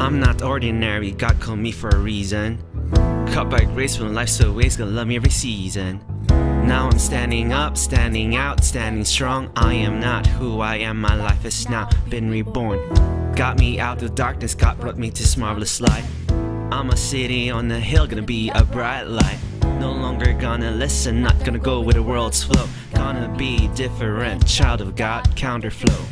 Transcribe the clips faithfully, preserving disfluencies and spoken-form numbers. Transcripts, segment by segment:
I'm not ordinary, God called me for a reason. Caught by grace when life's so ways, gonna love me every season. Now I'm standing up, standing out, standing strong. I am not who I am, my life has now been reborn. Got me out of darkness, God brought me to this marvelous light. I'm a city on the hill, gonna be a bright light. No longer gonna listen, not gonna go with the world's flow. Gonna be different, child of God, counterflow.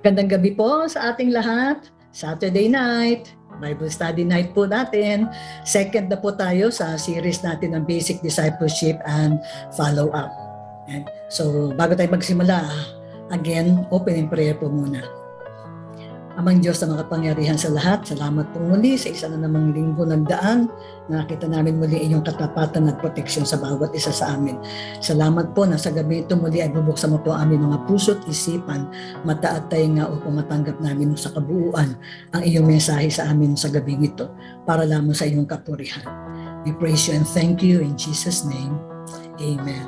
Magandang gabi po sa ating lahat. Saturday night, Bible study night po natin. Second na po tayo sa series natin ng Basic Discipleship and Follow-up. And so, bago tayo magsimula, again, open in prayer po muna. Amang Diyos na makapangyarihan sa lahat, salamat po muli sa isa na namang linggo nagdaan. Nakita namin muli inyong katapatan at proteksyon sa bawat isa sa amin. Salamat po na sa gabi ito muli ay bubuksan mo po aming mga puso't isipan, mata at tainga upang matanggap namin sa kabuuan ang iyong mensahe sa amin sa gabing ito para lamang sa iyong kapurihan. We praise you and thank you in Jesus' name. Amen.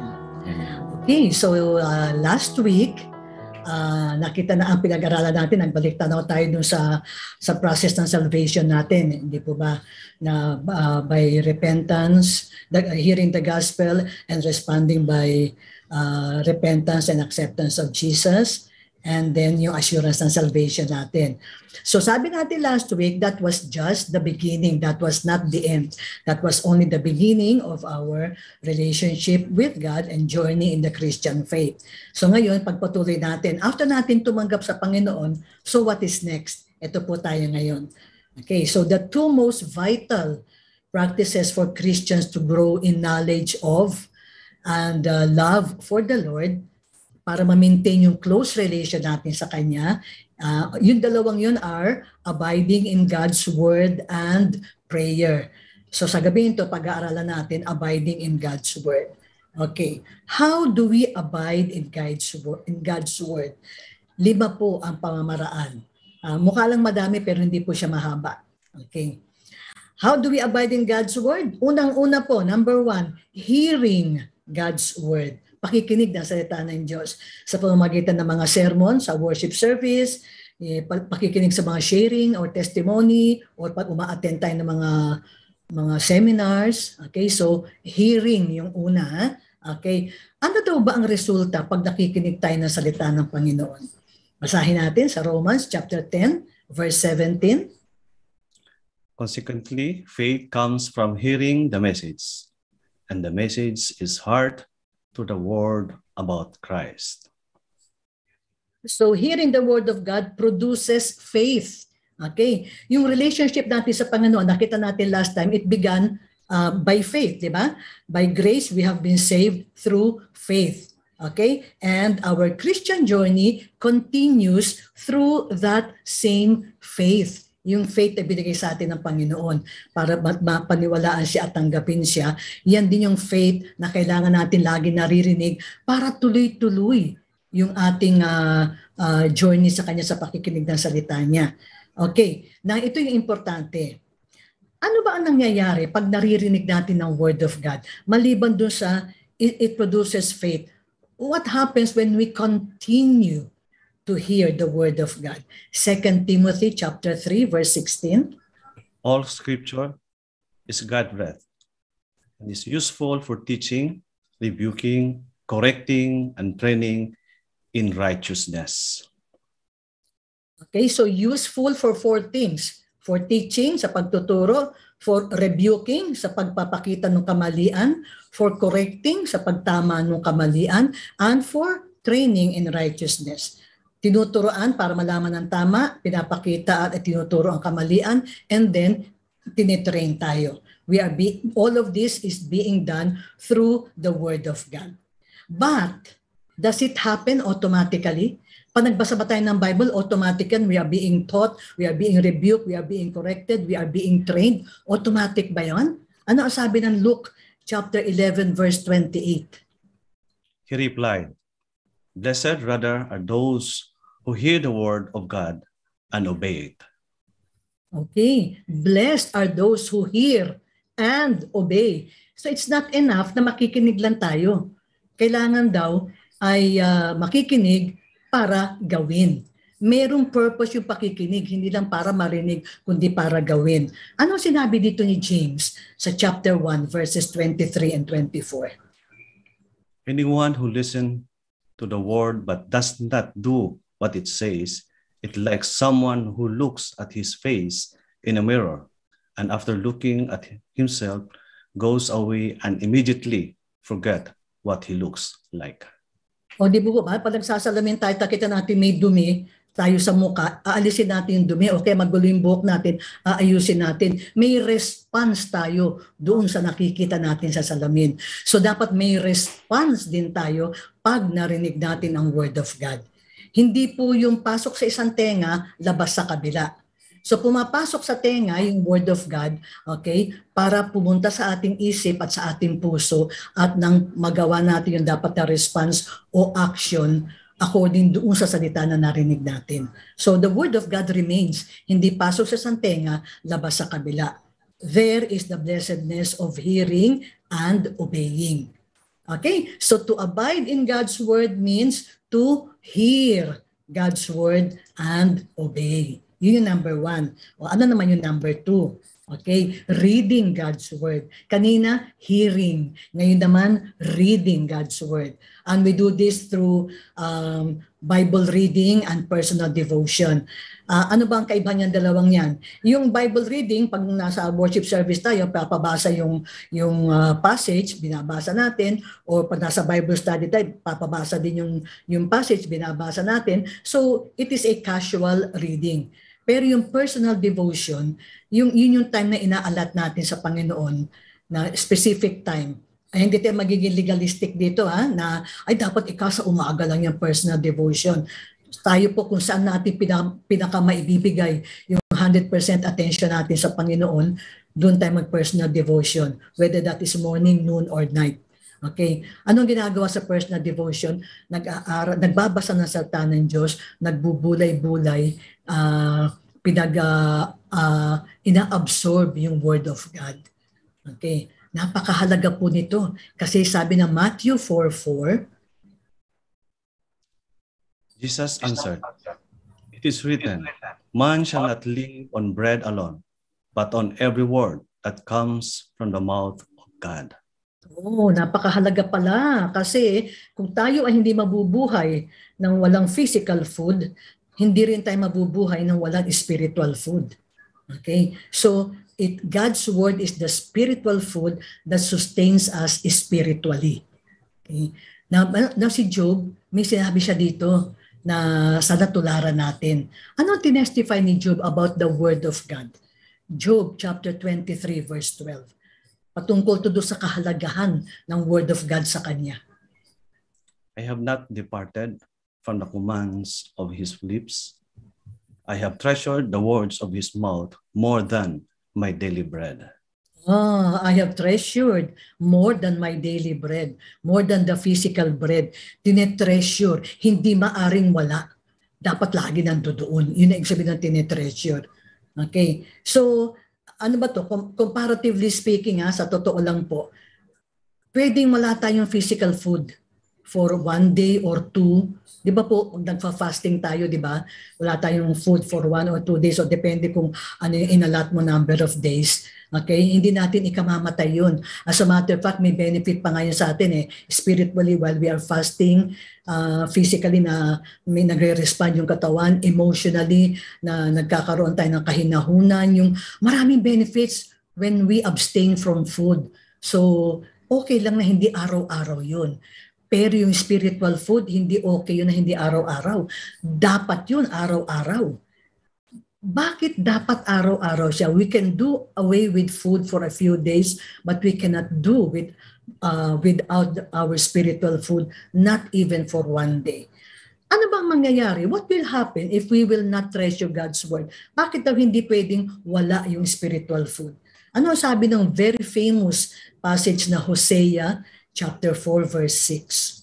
Okay, so uh, last week, Uh, nakita na ang pinag-aralan natin, nagbalik tanaw tayo dun sa sa process ng salvation natin, hindi po ba, na uh, by repentance, the, uh, hearing the gospel and responding by uh, repentance and acceptance of Jesus, and then yung assurance ng salvation natin. So sabi natin last week, that was just the beginning, that was not the end. That was only the beginning of our relationship with God and journey in the Christian faith. So ngayon, pagpatuloy natin, after natin tumanggap sa Panginoon, so what is next? Ito po tayo ngayon. Okay, so the two most vital practices for Christians to grow in knowledge of and uh, love for the Lord, para ma-maintain yung close relation natin sa Kanya. Uh, yung dalawang yun are abiding in God's Word and prayer. So sa gabi ito, pag-aaralan natin, abiding in God's Word. Okay. How do we abide in God's Word? In God's Word? Lima po ang pamamaraan. Uh, mukha lang madami pero hindi po siya mahaba. Okay. How do we abide in God's Word? Unang-una po, number one, hearing God's Word. Pakikinig ng salita ng Diyos sa pamamagitan ng mga sermon, sa worship service, eh, pakikinig sa mga sharing or testimony, or pag uma-attend tayo ng mga mga seminars. Okay, so hearing yung una. Okay, ano daw ba ang resulta pag nakikinig tayo ng salita ng Panginoon? Basahin natin sa Romans chapter ten, verse seventeen. Consequently, faith comes from hearing the message, and the message is heard to the word about Christ. So hearing the word of God produces faith. Okay? Yung relationship natin sa Panginoon, nakita natin last time, it began uh, by faith, di ba? By grace, we have been saved through faith. Okay? And our Christian journey continues through that same faith. Yung faith na binigay sa atin ng Panginoon para mapaniwalaan siya at tanggapin siya. Yan din yung faith na kailangan natin lagi naririnig para tuloy-tuloy yung ating uh, uh, journey sa Kanya sa pakikinig ng salita niya. Okay, na ito yung importante. Ano ba ang nangyayari pag naririnig natin ng Word of God? Maliban doon sa it, it produces faith. What happens when we continue to hear the word of God? Second Timothy chapter three, verse sixteen. All scripture is God-breathed and is useful for teaching, rebuking, correcting, and training in righteousness. Okay, so useful for four things. For teaching, sa pagtuturo. For rebuking, sa pagpapakita ng kamalian. For correcting, sa pagtama ng kamalian. And for training in righteousness. Tinuturoan para malaman ang tama, pinapakita at tinuturo ang kamalian, and then tinitrain tayo. We are be, all of this is being done through the Word of God. But, does it happen automatically? Pag nagbasa ba tayo ng Bible, automatically we are being taught, we are being rebuked, we are being corrected, we are being trained. Automatic ba yun? Ano ang sabi ng Luke chapter eleven, verse twenty-eight? He replied, "Blessed rather are those who hear the word of God and obey it." Okay. Blessed are those who hear and obey. So it's not enough na makikinig lang tayo. Kailangan daw ay uh, makikinig para gawin. Merong purpose yung pakikinig, hindi lang para marinig, kundi para gawin. Ano sinabi dito ni James sa chapter one, verses twenty-three and twenty-four? Anyone who listens to the word but does not do what it says, it like someone who looks at his face in a mirror, and after looking at himself, goes away and immediately forget what he looks like. O di ba, pag nagsasalamin tayo, takita natin may dumi, tayo sa mukha, aalisin natin yung dumi, okay, magulo yung buhok natin, aayusin natin. May response tayo doon sa nakikita natin sa salamin. So dapat may response din tayo pag narinig natin ang Word of God. Hindi po yung pasok sa isang tenga, labas sa kabila. So pumapasok sa tenga yung Word of God, okay, para pumunta sa ating isip at sa ating puso at nang magawa natin yung dapat na response o action according doon sa salita na narinig natin. So the Word of God remains. Hindi pasok sa isang tenga, labas sa kabila. There is the blessedness of hearing and obeying. Okay? So to abide in God's Word means to hear God's Word and obey. Yun yung number one. O ano naman yung number two? Okay, reading God's Word. Kanina, hearing. Ngayon naman, reading God's Word. And we do this through um, Bible reading and personal devotion. Uh, ano ba ang kaibahan ng dalawang yan? Yung Bible reading, pag nasa worship service tayo, papabasa yung, yung uh, passage, binabasa natin. O pag nasa Bible study tayo, papabasa din yung, yung passage, binabasa natin. So, it is a casual reading. Pero yung personal devotion, yung, yun yung time na inaalat natin sa Panginoon na specific time. Ay, hindi tayo magiging legalistic dito, ha, na ay dapat ikaw sa umaga lang yung personal devotion. Tayo po kung saan natin pinaka, pinaka maibibigay yung one hundred percent attention natin sa Panginoon, doon tayo mag-personal devotion, whether that is morning, noon, or night. Okay. Anong ginagawa sa personal devotion? Nag-aaral, nagbabasa ng salita ng Diyos, nagbubulay-bulay, uh, pinag uh, uh, ina-absorb yung Word of God. Okay. Napakahalaga po nito kasi sabi ng Matthew four four, Jesus answered, "It is written, man shall not live on bread alone, but on every word that comes from the mouth of God." Oh, napakahalaga pala kasi kung tayo ay hindi mabubuhay ng walang physical food, hindi rin tayo mabubuhay ng walang spiritual food. Okay? So, it God's word is the spiritual food that sustains us spiritually. Okay? Na, na si Job, may sinabi siya dito na sana tularan natin. Ano tinestify ni Job about the word of God? Job chapter twenty-three verse twelve. Patungkol to do sa kahalagahan ng Word of God sa kanya. I have not departed from the commands of his lips. I have treasured the words of his mouth more than my daily bread. Ah, I have treasured more than my daily bread, more than the physical bread. Tinetreasure, hindi maaring wala. Dapat lagi nandoon. Yun ang sabihin ng tinetreasure. Okay, so ano ba to? Comparatively speaking, ha, sa totoo lang po, pwedeng wala tayong physical food for one day or two. Di ba po, pag nagfa-fasting tayo, di ba? Wala tayong food for one or two days. So depende kung ano yung inalat mo number of days. Okay? Hindi natin ikamamatay yun. As a matter of fact, may benefit pa ngayon sa atin eh. Spiritually, while we are fasting, uh, physically na may nagre-respond yung katawan, emotionally na nagkakaroon tayo ng kahinahunan, yung maraming benefits when we abstain from food. So, okay lang na hindi araw-araw yun. Pero yung spiritual food, hindi okay yun na hindi araw-araw. Dapat yun araw-araw. Bakit dapat araw-araw siya? We can do away with food for a few days, but we cannot do with uh, without our spiritual food, not even for one day. Ano bang mangyayari? What will happen if we will not treasure God's word? Bakit daw hindi pwedeng wala yung spiritual food? Ano sabi ng very famous passage na Hosea chapter four verse six?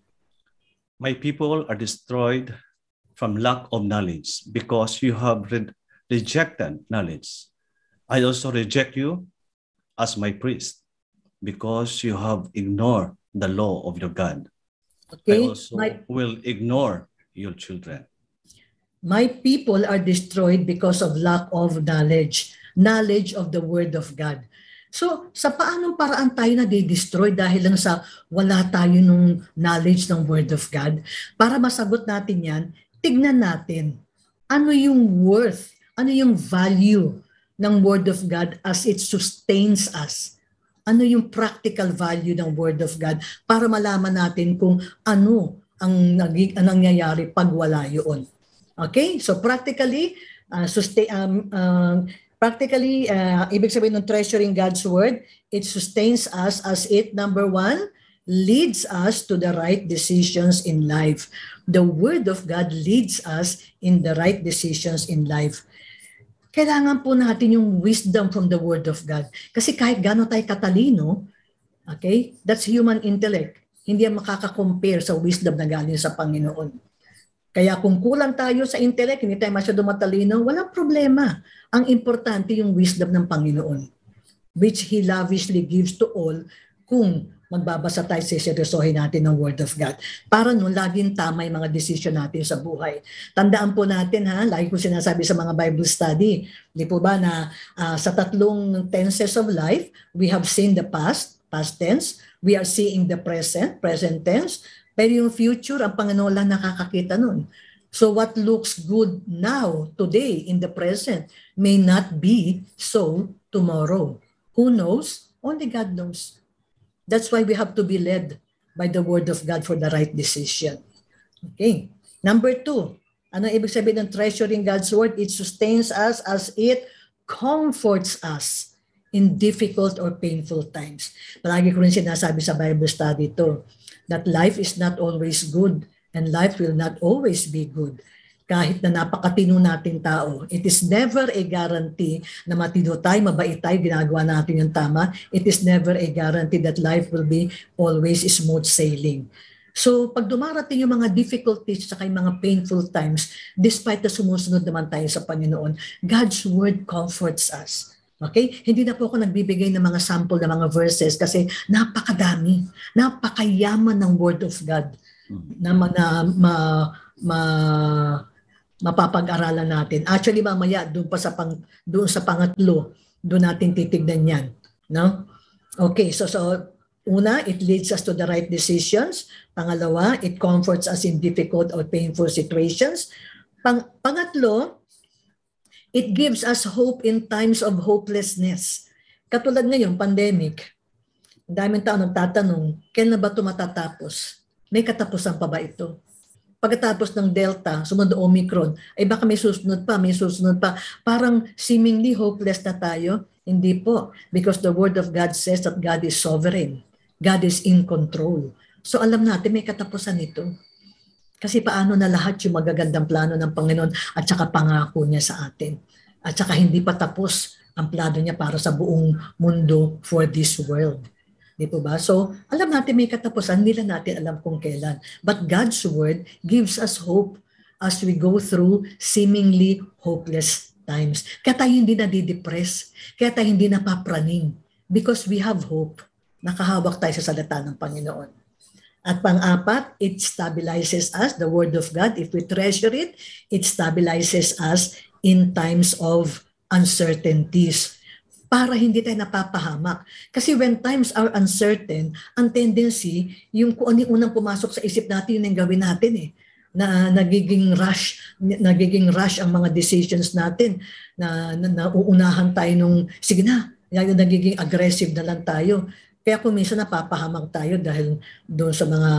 My people are destroyed from lack of knowledge, because you have re- rejected knowledge. I also reject you as my priest, because you have ignored the law of your God. Okay? I also My, will ignore your children. my people are destroyed because of lack of knowledge, knowledge of the word of God. So, sa paanong paraan tayo na di-destroy dahil lang sa wala tayo nung knowledge ng word of God? Para masagot natin yan, tignan natin ano yung worth, ano yung value ng Word of God as it sustains us. Ano yung practical value ng Word of God para malaman natin kung ano ang, naging, ang nangyayari pag wala yun. Okay? So practically, uh, sustain, um, um, practically, uh, ibig sabihin ng treasuring God's Word, it sustains us as it, number one, leads us to the right decisions in life. The Word of God leads us in the right decisions in life. Kailangan po natin yung wisdom from the Word of God. Kasi kahit gano'n tayo katalino, okay, that's human intellect. Hindi yan makaka-compare sa wisdom na galing sa Panginoon. Kaya kung kulang tayo sa intellect, hindi tayo masyado matalino, walang problema. Ang importante yung wisdom ng Panginoon, which He lavishly gives to all kung magbabasa tayo, siseryosohin natin ng Word of God. Para nun, laging tama yung mga decision natin sa buhay. Tandaan po natin, ha, lagi ko sinasabi sa mga Bible study, di po ba na uh, sa tatlong tenses of life, we have seen the past, past tense, we are seeing the present, present tense, pero yung future, ang Panginoon lang nakakakita nun. So what looks good now, today, in the present, may not be so tomorrow. Who knows? Only God knows. That's why we have to be led by the Word of God for the right decision. Okay. Number two, ano ibig sabihin ng treasuring God's Word? It sustains us as it comforts us in difficult or painful times. Palagi ko rin sinasabi sa Bible study ito, that life is not always good and life will not always be good. Kahit na napakatino nating tao, it is never a guarantee na matino tayo, mabait tayo, ginagawa natin yung tama. It is never a guarantee that life will be always smooth sailing. So pag dumarating yung mga difficulties at yung mga painful times, despite na sumusunod naman tayo sa Panginoon, God's Word comforts us. Okay? Hindi na po ako nagbibigay ng mga sample ng mga verses kasi napakadami, napakayaman ng Word of God na, na ma, ma, mapapag-aralan natin. Actually, mamaya, doon pa sa, pang, doon sa pangatlo, doon natin titignan yan. No? Okay, so, so una, it leads us to the right decisions. Pangalawa, it comforts us in difficult or painful situations. Pang, pangatlo, it gives us hope in times of hopelessness. Katulad ngayon, pandemic. Ang daming tao nagtatanong, kailan ba ito matatapos? May katapusan pa ba ito? Pagkatapos ng Delta, sumunod Omicron, ay baka may susunod pa, may susunod pa. Parang seemingly hopeless na tayo. Hindi po. Because the Word of God says that God is sovereign. God is in control. So alam natin may katapusan ito. Kasi paano na lahat yung magagandang plano ng Panginoon at saka pangako niya sa atin. At saka hindi pa tapos ang plano niya para sa buong mundo for this world. Di po ba? So, alam natin may katapusan, hindi lang natin alam kung kailan. But God's Word gives us hope as we go through seemingly hopeless times. Kaya tayo hindi nadidepress, kaya tayo hindi napapraning because we have hope. Nakahawak tayo sa salita ng Panginoon. At pang-apat, it stabilizes us, the Word of God. If we treasure it, it stabilizes us in times of uncertainties, para hindi tayo napapahamak. Kasi when times are uncertain, ang tendency, yung kung ano yung unang pumasok sa isip natin, yun yung gawin natin eh. Na nagiging rush, nagiging rush ang mga decisions natin, na, na, na uunahan tayo nung, sige na, nagiging aggressive na lang tayo. Kaya kung minsan napapahamak tayo dahil doon sa mga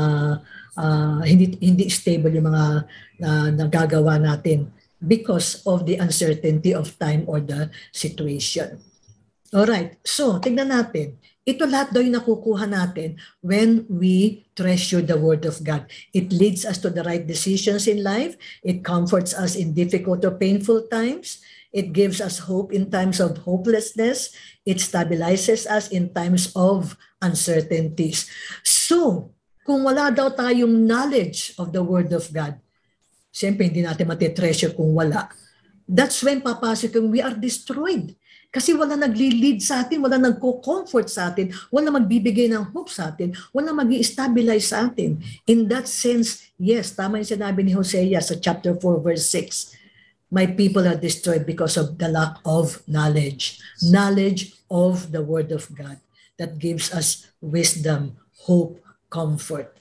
uh, hindi, hindi stable yung mga uh, nagagawa natin because of the uncertainty of time or the situation. Alright, so tignan natin. Ito lahat daw yung nakukuha natin when we treasure the Word of God. It leads us to the right decisions in life. It comforts us in difficult or painful times. It gives us hope in times of hopelessness. It stabilizes us in times of uncertainties. So, kung wala daw tayong knowledge of the Word of God, siyempre hindi natin matitreasure kung wala. That's when papasok yung we are destroyed. Kasi wala nagli-lead sa atin, wala nagko-comfort sa atin, wala magbibigay ng hope sa atin, wala mag-i-stabilize sa atin. In that sense, yes, tama yung sinabi ni Hosea sa chapter four, verse six. My people are destroyed because of the lack of knowledge. Knowledge of the Word of God that gives us wisdom, hope, comfort,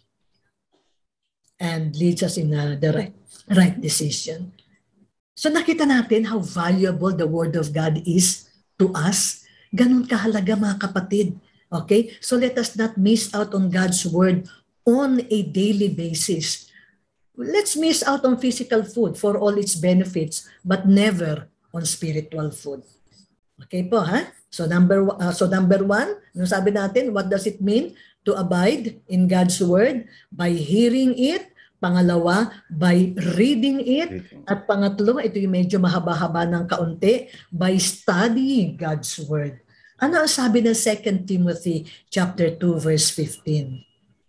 and leads us in uh, the right, right decision. So nakita natin how valuable the Word of God is to us. Ganun kahalaga mga kapatid. Okay? So let us not miss out on God's Word on a daily basis. let's miss out on physical food for all its benefits, but never on spiritual food. Okay po, ha? So number uh, so number one, ano sabi natin, what does it mean to abide in God's word? By hearing it. Pangalawa, by reading it. At pangatlo, ito yung medyo mahaba-haba ng kaunti, by studying God's word. Ano ang sabi ng Second Timothy chapter two verse fifteen?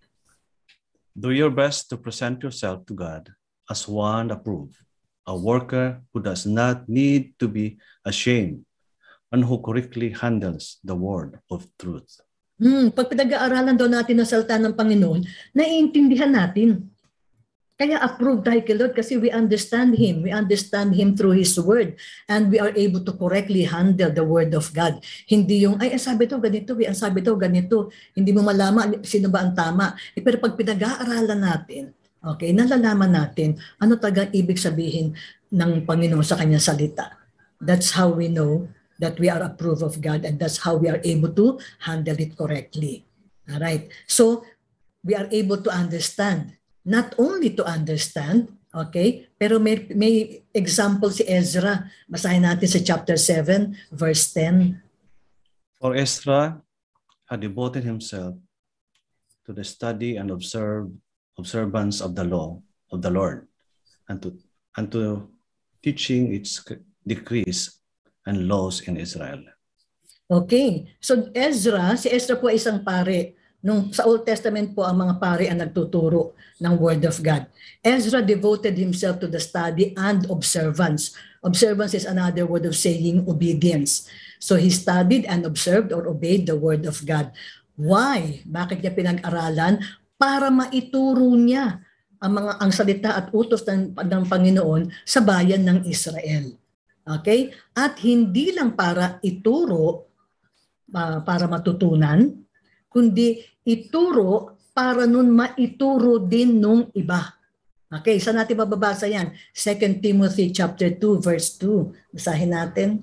Do your best to present yourself to God as one approved, a worker who does not need to be ashamed, and who correctly handles the word of truth. Hmm, pag pinag-aaralan daw natin ang salita ng Panginoon, naiintindihan natin. Kaya approved tayo kay Lord kasi we understand Him. We understand Him through His Word. And we are able to correctly handle the Word of God. Hindi yung, ay, ang sabi to ganito, ang sabi to ganito. Hindi mo malaman sino ba ang tama. Eh, pero pag pinag-aaralan natin, okay, nalalaman natin ano talagang ibig sabihin ng Panginoon sa Kanyang salita. That's how we know that we are approved of God, and that's how we are able to handle it correctly. All right. So, we are able to understand. Not only to understand, okay, pero may, may example si Ezra. Basahin natin sa chapter seven, verse ten. For Ezra had devoted himself to the study and observe, observance of the law of the Lord, and to, and to teaching its decrees and laws in Israel. Okay, so Ezra, si Ezra po ay isang pare. Nung sa Old Testament po, ang mga pari ang nagtuturo ng Word of God. Ezra devoted himself to the study and observance. Observance is another word of saying obedience. So he studied and observed or obeyed the Word of God. Why? Bakit niya pinag-aralan? Para maituro niya ang mga ang salita at utos ng, ng Panginoon sa bayan ng Israel. Okay? At hindi lang para ituro, uh, para matutunan, kundi ituro para nun maituro din nung iba. Okay, saan natin mababasa yan? Second Timothy chapter two verse two. Basahin natin.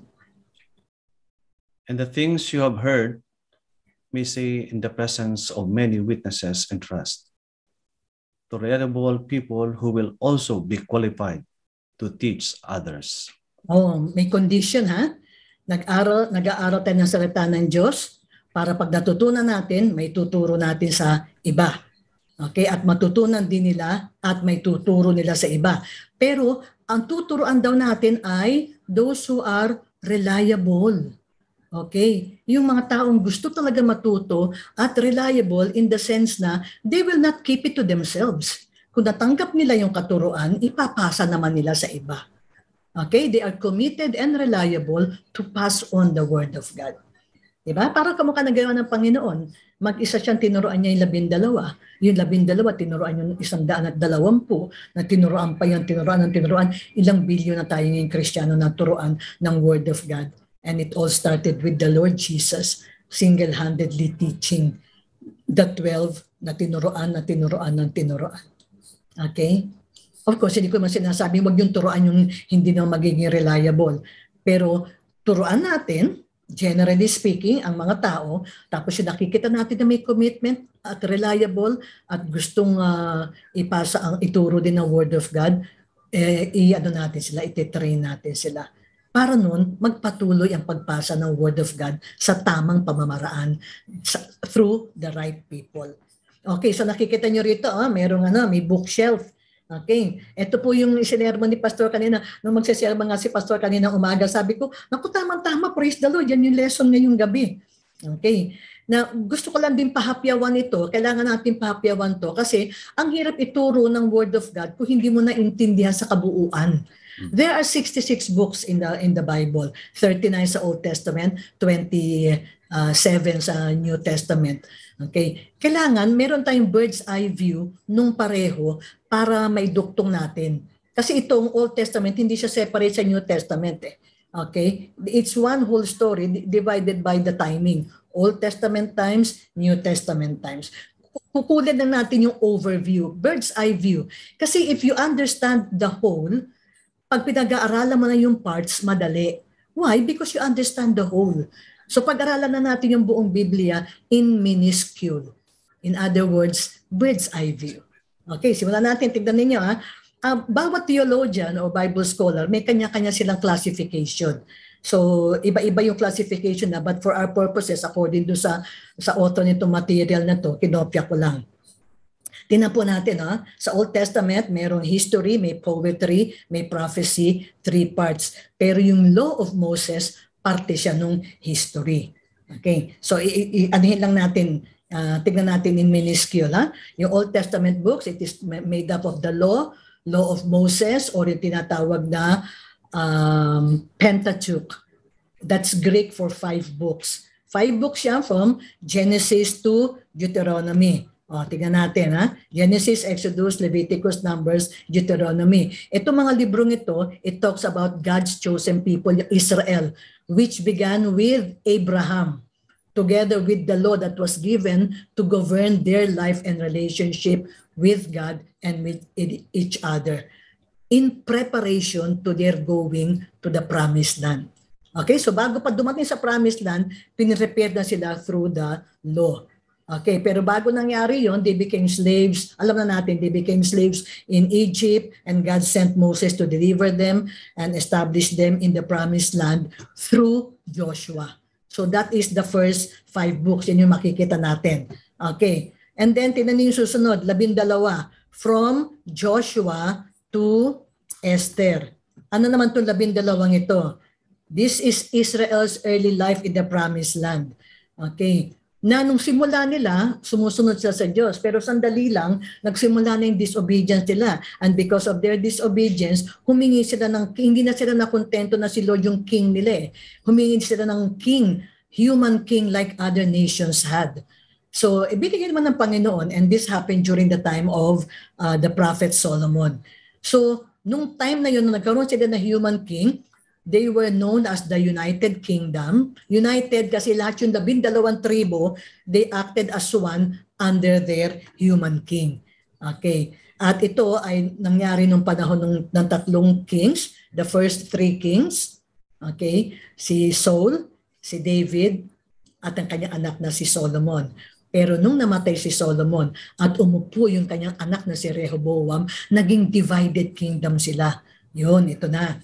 And the things you have heard may say in the presence of many witnesses and trust, to reliable people who will also be qualified to teach others. Oh, may condition ha? Nag-aral, nag-aaral tayo ng salita ng Diyos. Para pag natutunan natin, may tuturo natin sa iba. Okay? At matutunan din nila at may tuturo nila sa iba. Pero ang tuturuan daw natin ay those who are reliable. Okay? Yung mga taong gusto talaga matuto at reliable in the sense na they will not keep it to themselves. Kung natanggap nila yung katuruan, ipapasa naman nila sa iba. Okay? They are committed and reliable to pass on the Word of God. Diba? Parang kamukha nagawa ng Panginoon. Mag-isa siyang tinuruan niya yung labindalawa. Yung labindalawa, tinuruan yung isang daan at dalawampu. Na tinuruan pa yung tinuruan ng tinuruan. Ilang bilyon na tayo ngayong Kristiyano na turuan ng Word of God. And it all started with the Lord Jesus single-handedly teaching the twelve na tinuruan na tinuruan ng tinuruan. Okay? Of course, hindi ko man sinasabi, wag yung turuan yung hindi na magiging reliable. Pero turuan natin, generally speaking, ang mga tao, tapos yung nakikita natin na may commitment at reliable at gustong uh, ipasa ang ituro din ng Word of God, eh, i-ano natin sila, ititrain natin sila. Para nun, magpatuloy ang pagpasa ng Word of God sa tamang pamamaraan sa, through the right people. Okay, so nakikita nyo rito, ah, merong ano, may bookshelf. Okay, ito po yung sinermon ni Pastor kanina. Nung magsisermon nga si Pastor kanina umaga, sabi ko, naku, tamang-tama, praise the Lord, yan yung lesson ngayong gabi. Okay, na gusto ko lang din pahapyawan ito, kailangan natin pahapyawan to kasi ang hirap ituro ng Word of God kung hindi mo naintindihan sa kabuuan. There are sixty-six books in the in the Bible, thirty-nine sa Old Testament, twenty-seven sa New Testament. Okay, kailangan meron tayong bird's eye view nung pareho para may duktong natin. Kasi itong Old Testament, hindi siya separate sa New Testament. Eh. Okay? It's one whole story divided by the timing. Old Testament times, New Testament times. Kukunin na natin yung overview, bird's eye view. Kasi if you understand the whole, pag pinag-aaralan mo na yung parts, madali. Why? Because you understand the whole. So pag-aralan na natin yung buong Biblia in minuscule. In other words, bird's eye view. Okay, simulan natin. Tignan ninyo ha. Uh, bawat theologian o Bible scholar, may kanya-kanya silang classification. So, iba-iba yung classification na, but for our purposes, according do sa, sa author nitong material na to, kinopya ko lang. Tingnan po natin, ha? Sa Old Testament, mayroong history, may poetry, may prophecy, three parts. Pero yung Law of Moses, parte siya nung history. Okay, so i-anuhin lang natin, uh, tignan natin in minuscule. Ha? Yung Old Testament books, it is made up of the law, Law of Moses, or yung tinatawag na um, Pentateuch. That's Greek for five books. Five books yan from Genesis to Deuteronomy. O, tingnan natin, ha? Genesis, Exodus, Leviticus, Numbers, Deuteronomy. Itong mga librong ito, it talks about God's chosen people, Israel, which began with Abraham, together with the law that was given to govern their life and relationship with God and with each other in preparation to their going to the promised land. Okay, so bago pa dumating sa promised land, pinrepare na sila through the law. Okay, pero bago nangyari yon, they became slaves. Alam na natin, they became slaves in Egypt, and God sent Moses to deliver them and establish them in the promised land through Joshua. So that is the first five books. Yan yung makikita natin. Okay, and then tinan niyo yung susunod, labindalawa, from Joshua to Esther. Ano naman itong labindalawang ito? This is Israel's early life in the promised land. Okay, na nung simula nila, sumusunod sila sa Diyos. Pero sandali lang, nagsimula na yung disobedience nila. And because of their disobedience, humingi sila ng, hindi na sila nakontento na si Lord yung king nila eh. Humingi sila ng king, human king like other nations had. So, ibinigay naman ng Panginoon, and this happened during the time of uh, the prophet Solomon. So, nung time na yun, nung nagkaroon sila na human king, they were known as the United Kingdom. United kasi lahat yung labindalawang tribo, they acted as one under their human king. Okay. At ito ay nangyari nung panahon ng, ng tatlong kings, the first three kings. Okay. Si Saul, si David, at ang kanyang anak na si Solomon. Pero nung namatay si Solomon at umupo yung kanyang anak na si Rehoboam, naging divided kingdom sila. Yun, ito na.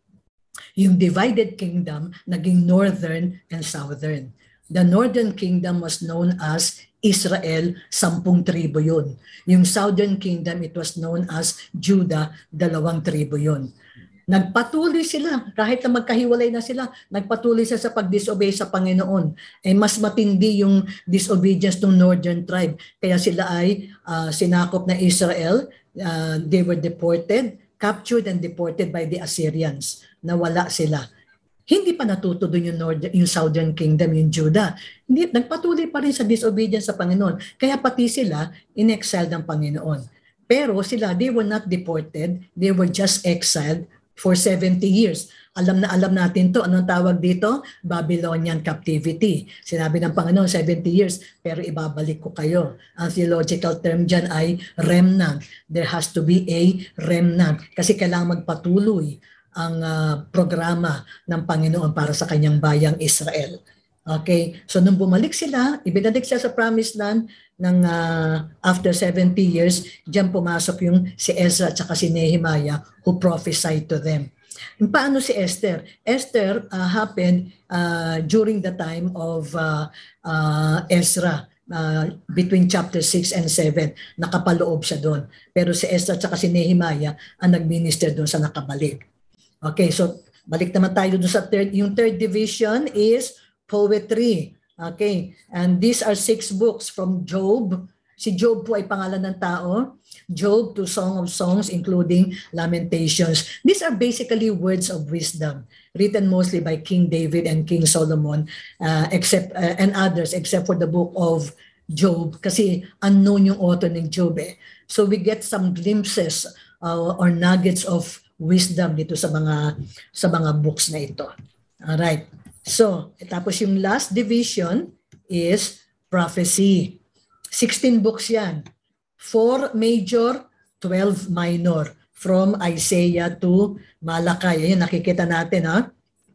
Yung divided kingdom, naging northern and southern. The northern kingdom was known as Israel, sampung tribo yun. Yung southern kingdom, it was known as Judah, dalawang tribo yun. Nagpatuloy sila, kahit na magkahiwalay na sila, nagpatuloy sila sa pag-disobey sa Panginoon. Eh, mas matindi yung disobedience ng northern tribe. Kaya sila ay uh, sinakop na Israel, uh, they were deported, captured and deported by the Assyrians. Nawala sila. Hindi pa natuto doon yung, northern, yung southern kingdom, yung Judah. Hindi, nagpatuloy pa rin sa disobedience sa Panginoon. Kaya pati sila, in-exile ng Panginoon. Pero sila, they were not deported, they were just exiled for seventy years. Alam na alam natin to. Anong tawag dito? Babylonian captivity. Sinabi ng Panginoon, seventy years, pero ibabalik ko kayo. Ang theological term dyan ay remnant. There has to be a remnant. Kasi kailangan magpatuloy ang uh, programa ng Panginoon para sa kanyang bayang Israel. Okay? So nung bumalik sila, ibinalik siya sa promised land ng uh, after seventy years, diyan pumasok yung si Ezra at saka si Nehemiah who prophesied to them. And paano si Esther? Esther uh, happened uh, during the time of uh, uh, Ezra. Uh, between chapter six and seven, nakapaloob siya doon. Pero si Esther at saka si Nehemiah ang nag-minister doon sa nakabalik. Okay, so balik naman tayo doon sa third. Yung third division is poetry. Okay, and these are six books from Job. Si Job po ay pangalan ng tao. Job to Song of Songs, including Lamentations. These are basically words of wisdom written mostly by King David and King Solomon, uh, except uh, and others except for the book of Job, kasi unknown yung author ng Job eh. So we get some glimpses uh, or nuggets of wisdom dito sa mga sa mga books na ito. All right. So, tapos yung last division is prophecy. sixteen books yan. four major, twelve minor. From Isaiah to Malachi. Ayan, nakikita natin, ha?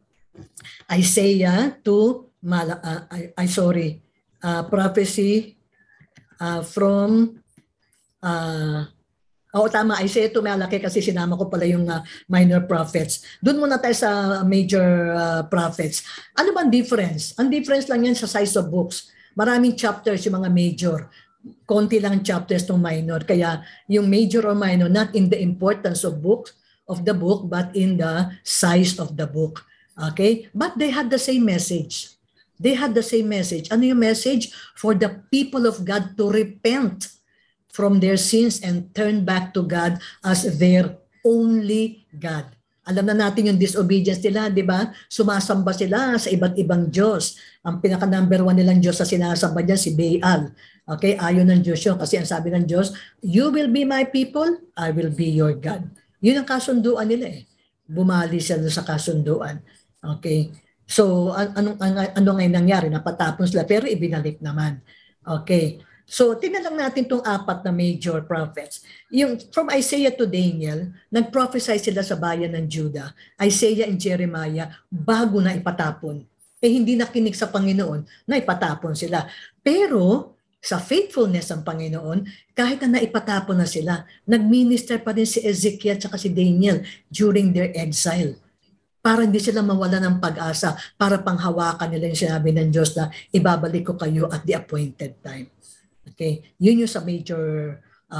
Isaiah to Malachi. Uh, I, I sorry. Uh, prophecy uh, from uh, Oo, tama. Isaiah to Malachi kasi sinama ko pala yung uh, minor prophets. Doon muna tayo sa major uh, prophets. Ano ba ang difference? Ang difference lang yan sa size of books. Maraming chapters yung mga major. Konti lang chapters ng minor. Kaya yung major or minor, not in the importance of book, of the book, but in the size of the book. Okay? But they had the same message. They had the same message. Ano yung message? For the people of God to repent from their sins and turn back to God as their only God. Alam na natin yung disobedience nila, di ba? Sumasamba sila sa iba't ibang Diyos. Ang pinaka number one nilang Diyos sa sinasamba niya si Baal. Okay, ayaw ng Diyos yun. Kasi ang sabi ng Diyos, you will be my people, I will be your God. Yun ang kasunduan nila eh. Bumali sila sa kasunduan. Okay. So, an anong, an ano ngayon nangyari? Napatapon sila pero ibinalik naman. Okay. So, tingnan lang natin itong apat na major prophets. Yung from Isaiah to Daniel, nag-prophesy sila sa bayan ng Judah. Isaiah and Jeremiah, bago na ipatapon. Eh, hindi nakinig sa Panginoon na ipatapon sila. Pero, sa faithfulness ng Panginoon, kahit na naipatapon na sila, nag-minister pa rin si Ezekiel at si Daniel during their exile. Para hindi sila mawala ng pag-asa, para panghawakan nila yung sinabi ng Diyos na ibabalik ko kayo at the appointed time. Okay, yun yung sa major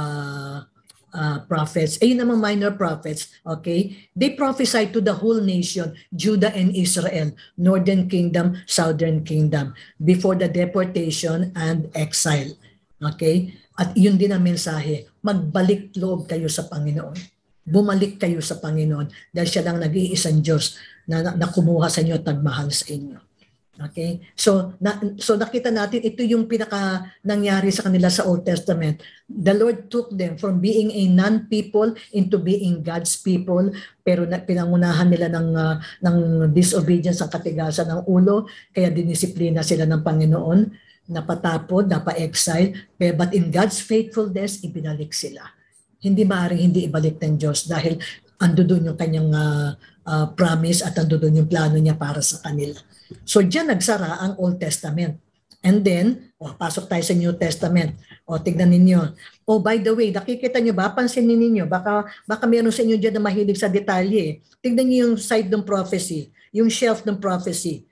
uh, uh, prophets. Eh, yun namang minor prophets, okay, they prophesied to the whole nation, Judah and Israel, northern kingdom, southern kingdom, before the deportation and exile. Okay, at yun din ang mensahe, magbalik loob kayo sa Panginoon. Bumalik kayo sa Panginoon dahil siya lang nag-iisang Diyos na, na, na kumuha sa inyo at nagmahal sa inyo. Okay? So, na, so nakita natin ito yung pinaka nangyari sa kanila sa Old Testament. The Lord took them from being a non-people into being God's people, pero na, pinangunahan nila ng uh, ng disobedience ang katigasan ng ulo, kaya dinisiplina sila ng Panginoon, napatapod, napa-exile, but in God's faithfulness, ibinalik sila. Hindi maaaring hindi ibalik ng Diyos dahil ando doon yung kanyang uh, uh, promise at ando doon yung plano niya para sa kanila. So diyan nagsara ang Old Testament. And then, oh, pasok tayo sa New Testament. O, tignan ninyo. Oh, by the way, nakikita nyo ba? Pansinin ninyo. Baka, baka meron sa inyo dyan na mahilig sa detalye. Tignan nyo yung side ng prophecy. Yung shelf ng prophecy.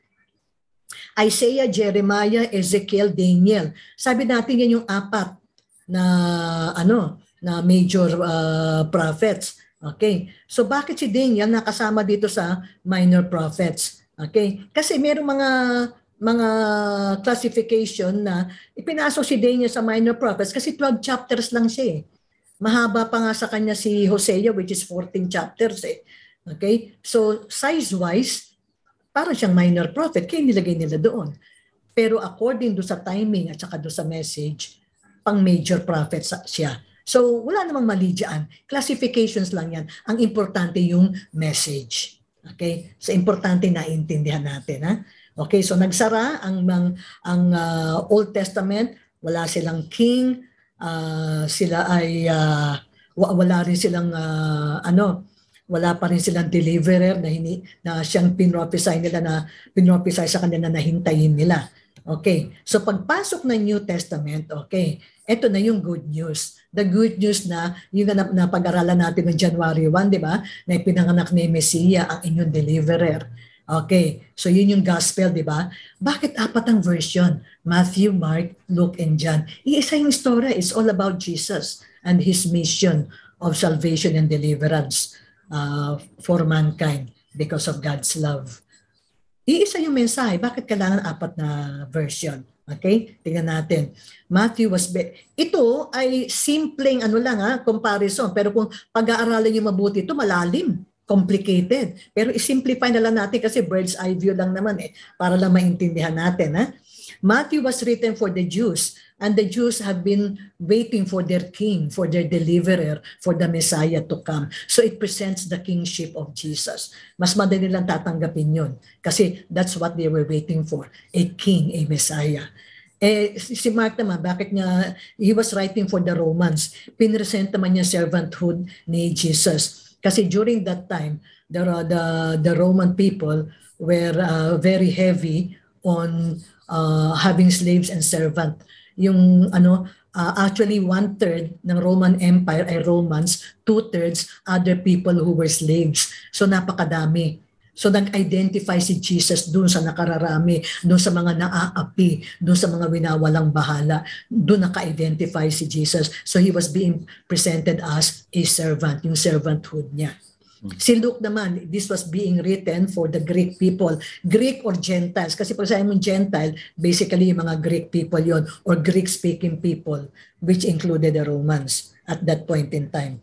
Isaiah, Jeremiah, Ezekiel, Daniel. Sabi natin yan yung apat na, ano, na major uh, prophets. Okay. So bakit si Daniel nakasama dito sa minor prophets? Okay? Kasi mayroong mga mga classification na ipinasok si Daniel sa minor prophets kasi twelve chapters lang siya eh. Mahaba pa nga sa kanya si Hosea which is fourteen chapters eh. Okay? So size-wise, parang siyang minor prophet kaya nilagay nila doon. Pero according do sa timing at saka do sa message, pang major prophet siya. So wala namang mali dyan. Classifications lang yan. Ang importante yung message. Okay? So importante na intindihan natin, ha? Okay, so nagsara ang ang, ang uh, Old Testament, wala silang king, uh, sila ay uh, wala rin silang uh, ano, wala pa rin silang deliverer na hini, na siyang pinrophesy nila na pinrophesy sa kanila na hintayin nila. Okay, so pagpasok ng New Testament, okay, ito na yung good news. The good news na yung na, na pag-aralan natin ng January first, di ba? Na ipinanganak ni Mesiya ang inyong deliverer. Okay, so yun yung gospel, di ba? Bakit apat ang version? Matthew, Mark, Luke, and John. Iisa yung story. It's all about Jesus and His mission of salvation and deliverance uh, for mankind because of God's love. Iisa yung mensahe. Bakit kailangan apat na version? Okay? Tingnan natin. Matthew was... Be- ito ay simpleng ano lang ha, comparison. Pero kung pag-aaralan nyo mabuti, ito malalim. Complicated. Pero isimplify na lang natin kasi bird's eye view lang naman eh. Para lang maintindihan natin. Ha? Matthew was written for the Jews. And the Jews have been waiting for their king, for their deliverer, for the Messiah to come. So it presents the kingship of Jesus. Mas madali lang tatanggapin yun. Kasi that's what they were waiting for. A king, a Messiah. Eh, si Mark naman, bakit niya, he was writing for the Romans. Pinresent naman niya servanthood ni Jesus. Kasi during that time, the, the, the Roman people were uh, very heavy on uh, having slaves and servant. Yung ano Uh, actually, one-third ng Roman Empire ay Romans, two-thirds other people who were slaves. So napakadami. So nag-identify si Jesus dun sa nakararami, dun sa mga naaapi, dun sa mga winawalang bahala. Dun naka-identify si Jesus. So he was being presented as a servant, yung servanthood niya. Si Luke naman, this was being written for the Greek people, Greek or Gentiles. Kasi pag sabi mong Gentile, basically yung mga Greek people yon or Greek-speaking people, which included the Romans at that point in time.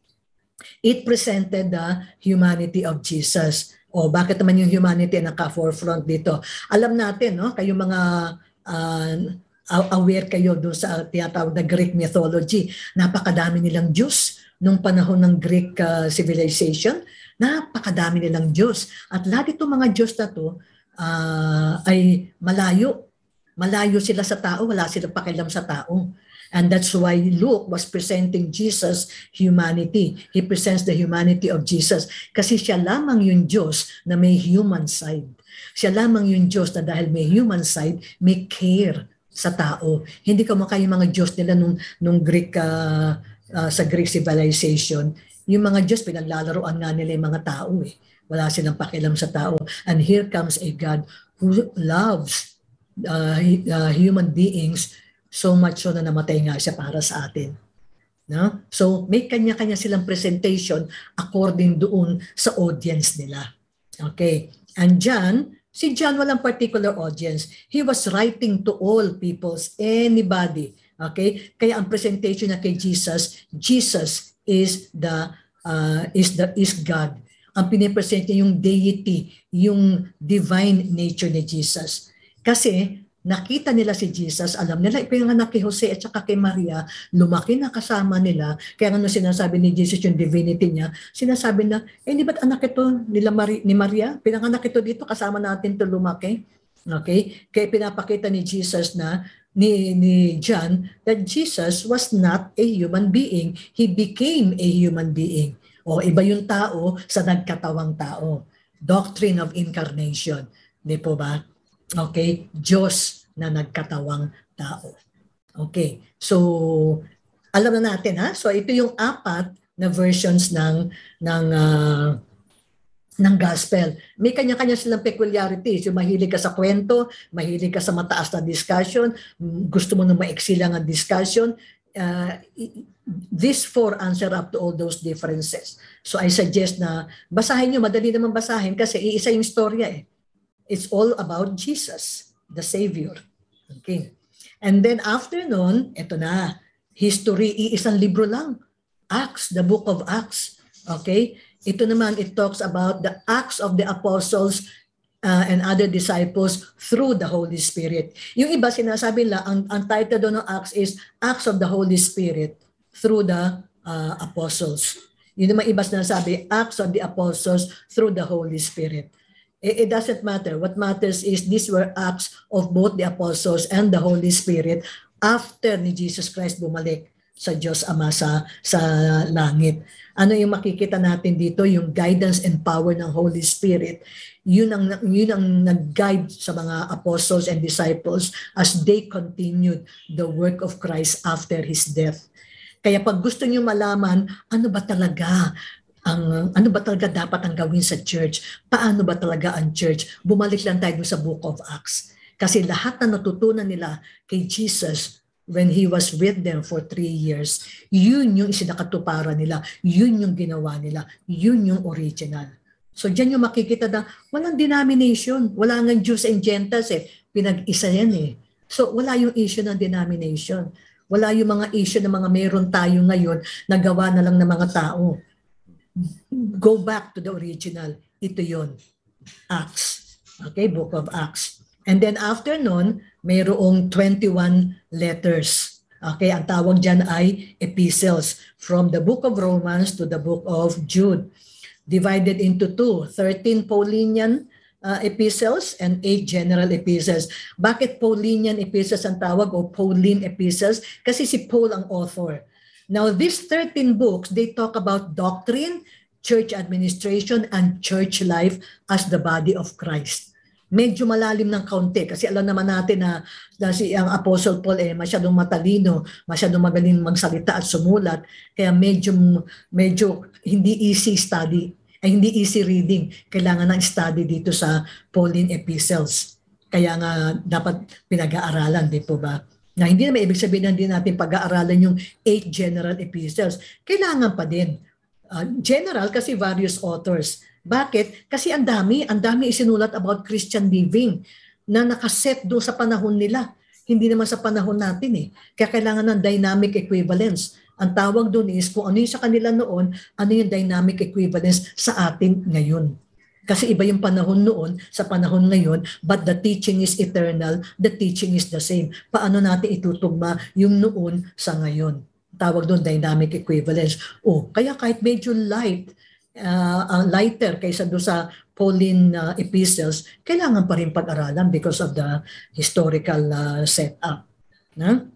It presented the humanity of Jesus. O bakit naman yung humanity naka-forefront dito? Alam natin, no? Kayo mga uh, aware kayo doon sa tinatawag na Greek mythology. Napakadami nilang Diyos nung panahon ng Greek uh, civilization. Napakadami nilang Diyos. At lahat itong mga Diyos na to uh, ay malayo. Malayo sila sa tao, wala silang pakialam sa tao. And that's why Luke was presenting Jesus' humanity. He presents the humanity of Jesus. Kasi siya lamang yung Diyos na may human side. Siya lamang yung Diyos na dahil may human side, may care sa tao. Hindi kamukha yung mga Diyos nila nung, nung Greek, uh, uh, sa Greek civilization. Yung mga Diyos, pinaglalaroan nga nila yung mga tao. Eh. Wala silang pakialam sa tao. And here comes a God who loves uh, uh, human beings so much so na namatay nga siya para sa atin. No? So may kanya-kanya silang presentation according doon sa audience nila. Okay. And John, si John walang particular audience. He was writing to all peoples, anybody. Okay? Kaya ang presentation niya kay Jesus, Jesus is the uh, is the is God. Ang pinipresent niya yung deity, yung divine nature ni Jesus. Kasi nakita nila si Jesus, alam nila, ipinanganak kay Jose at saka kay Maria, lumaki na kasama nila. Kaya ano sinasabi ni Jesus yung divinity niya, sinasabi na, eh di ba't anak ito nila Mari, ni Maria? Pinanganak ito dito, kasama natin ito lumaki. Okay? Kaya pinapakita ni Jesus na, ni, ni John, that Jesus was not a human being. He became a human being. O iba yung tao sa nagkatawang tao. Doctrine of incarnation. Di po ba? Okay, Diyos na nagkatawang tao. Okay, so alam na natin ha. So ito yung apat na versions ng ng uh, ng gospel. May kanya-kanya silang peculiarities. Yung mahilig ka sa kwento, mahilig ka sa mataas na discussion, gusto mo na maiksi lang ang discussion. Uh, these four answer up to all those differences. So I suggest na basahin nyo, madali naman basahin kasi iisa yung storya eh. It's all about Jesus, the Savior. Okay. And then after nun, eto na, history, iisang libro lang. Acts, the book of Acts. Okay. Ito naman, it talks about the acts of the apostles uh, and other disciples through the Holy Spirit. Yung iba sinasabi nila, ang, ang title doon ng Acts is Acts of the Holy Spirit through the uh, apostles. Yun naman iba sinasabi, Acts of the apostles through the Holy Spirit. It doesn't matter. What matters is these were acts of both the apostles and the Holy Spirit after ni Jesus Christ bumalik sa Diyos Ama sa, sa langit. Ano yung makikita natin dito? Yung guidance and power ng Holy Spirit. Yun ang, yun ang nag-guide sa mga apostles and disciples as they continued the work of Christ after His death. Kaya pag gusto niyo malaman, ano ba talaga ang ano ba talaga dapat ang gawin sa church? Paano ba talaga ang church? Bumalik lang tayo sa Book of Acts. Kasi lahat na natutunan nila kay Jesus when He was with them for three years, yun yung isinakatuparan nila, yun yung ginawa nila, yun yung original. So diyan yung makikita na walang denomination, wala nga Jews and Gentiles eh, pinag-isa yan eh. So wala yung issue ng denomination. Wala yung mga issue ng mga meron tayo ngayon na gawa na lang ng mga tao. Go back to the original. Ito yun. Acts. Okay, Book of Acts. And then after nun, mayroong twenty-one letters. Okay, ang tawag dyan ay epistles. From the Book of Romans to the Book of Jude. Divided into two. thirteen Paulinian uh, epistles and eight general epistles. Bakit Paulinian epistles ang tawag o Pauline epistles? Kasi si Paul ang author. Now, these thirteen books, they talk about doctrine, church administration, and church life as the body of Christ. medyo malalim ng kaunti kasi alam naman natin na, na si ang Apostle Paul eh masyadong matalino, masyadong magaling magsalita at sumulat, kaya medyo medyo hindi easy study, ay hindi easy reading. Kailangan ng study dito sa Pauline epistles. Kaya nga dapat pinag-aaralan, di po ba? Na hindi naman ibig sabihin na hindi natin pag-aaralan yung eight general epistles. Kailangan pa din. Uh, general kasi various authors. Bakit? Kasi ang dami, ang dami isinulat about Christian living na nakaset doon sa panahon nila. Hindi naman sa panahon natin eh. Kaya kailangan ng dynamic equivalence. Ang tawag doon is kung ano yung sa kanila noon, ano yung dynamic equivalence sa atin ngayon. Kasi iba yung panahon noon sa panahon ngayon, but the teaching is eternal, the teaching is the same. Paano natin itutugma yung noon sa ngayon? Tawag doon dynamic equivalence. Oh, kaya kahit medyo light, Uh, uh, lighter kaysa doon sa Pauline uh, epistles, kailangan pa rin pag-aralan because of the historical uh, setup. Na?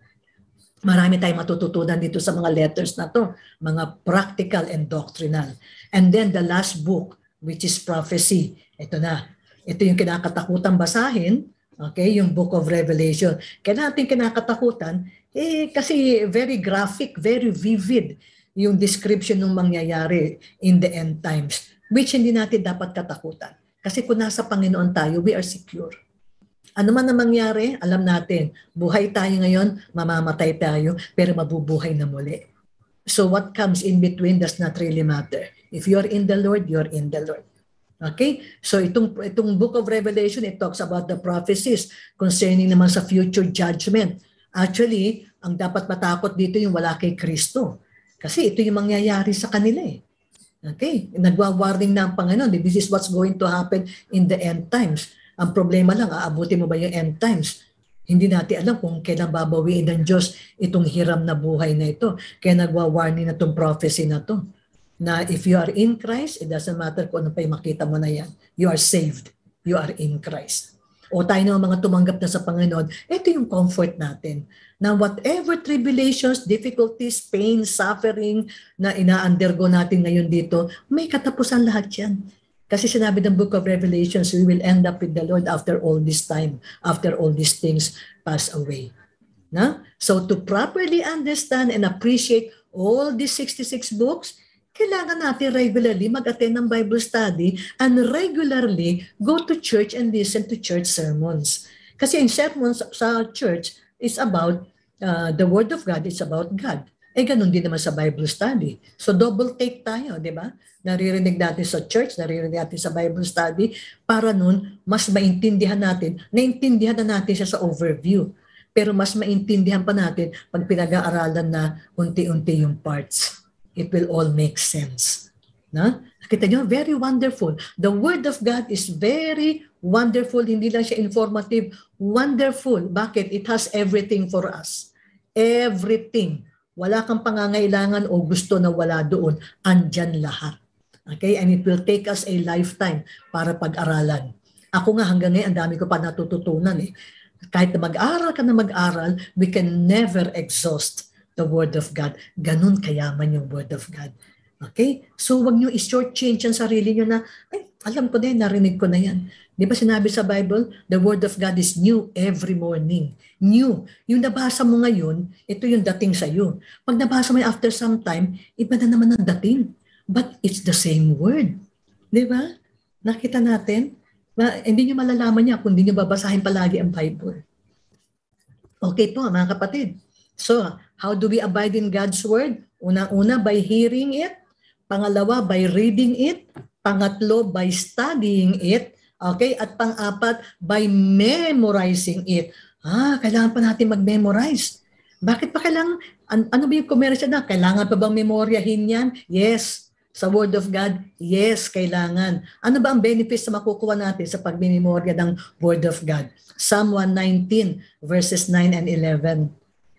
Marami tayong matututunan dito sa mga letters na to, mga practical and doctrinal. And then the last book, which is prophecy. Ito na. Ito yung kinakatakutan basahin, okay, yung Book of Revelation. Kaya natin kinakatakutan, eh, kasi very graphic, very vivid yung description ng mangyayari in the end times, which hindi natin dapat katakutan. Kasi kung nasa Panginoon tayo, we are secure. Ano man na mangyari, alam natin, buhay tayo ngayon, mamamatay tayo, pero mabubuhay na muli. So what comes in between does not really matter. If you're in the Lord, you're in the Lord. Okay? So itong, itong Book of Revelation, it talks about the prophecies concerning naman sa future judgment. Actually, ang dapat matakot dito yung wala kay Kristo. Kasi ito yung mangyayari sa kanila eh. Okay? Nagwa-warning na ang Panginoon. This is what's going to happen in the end times. Ang problema lang, aabutin mo ba yung end times? Hindi natin alam kung kailan babawiin ng Diyos itong hiram na buhay na ito. Kaya nagwa-warning na itong prophecy na to. Na if you are in Christ, it doesn't matter kung ano pa yung makita mo na yan. You are saved. You are in Christ. O tayo na mga tumanggap na sa Panginoon, ito yung comfort natin. Na whatever tribulations, difficulties, pain, suffering na ina-undergo natin ngayon dito, may katapusan lahat yan. Kasi sinabi ng Book of Revelations, we will end up with the Lord after all this time, after all these things pass away. Na? So to properly understand and appreciate all these sixty-six books, kailangan natin regularly mag-attend ng Bible study and regularly go to church and listen to church sermons. Kasi yung sermons sa church is about uh, the Word of God, it's about God. Eh, ganun din naman sa Bible study. So double take tayo, di ba? Naririnig natin sa church, naririnig natin sa Bible study, para nun, mas maintindihan natin, naintindihan na natin siya sa overview. Pero mas maintindihan pa natin pag pinag-aaralan na unti-unti yung parts. It will all make sense. Na? Kita nyo, very wonderful. The Word of God is very wonderful. Hindi lang siya informative. Wonderful. Bakit? It has everything for us. Everything. Wala kang pangangailangan o gusto na wala doon. Andyan lahat. Okay? And it will take us a lifetime para pag-aralan. Ako nga hanggang ngayon, ang dami ko pa natututunan eh. Kahit na mag-aral ka na mag-aral, we can never exhaust the Word of God. Ganun kayaman yung Word of God. Okay? So wag nyo i-shortchange ang sarili nyo na, ay, alam ko na yan, narinig ko na yan. Di ba sinabi sa Bible, the Word of God is new every morning. New. Yung nabasa mo ngayon, ito yung dating sa iyo. Pag nabasa mo after some time, iba na naman ang dating. But it's the same Word. Di ba? Nakita natin? Na, hindi nyo malalaman niya kung hindi nyo babasahin palagi ang Bible. Okay po, mga kapatid. So, how do we abide in God's Word? Unang-una, by hearing it. Pangalawa, by reading it. Pangatlo, by studying it. Okay? At pang-apat, by memorizing it. Ah, kailangan pa natin mag-memorize. Bakit pa kailangan? An- ano ba yung commercial na? Kailangan pa bang memoryahin yan? Yes. Sa Word of God, yes, kailangan. Ano ba ang benefits na makukuha natin sa pag-memorya ng Word of God? Psalm one nineteen, verses nine and eleven.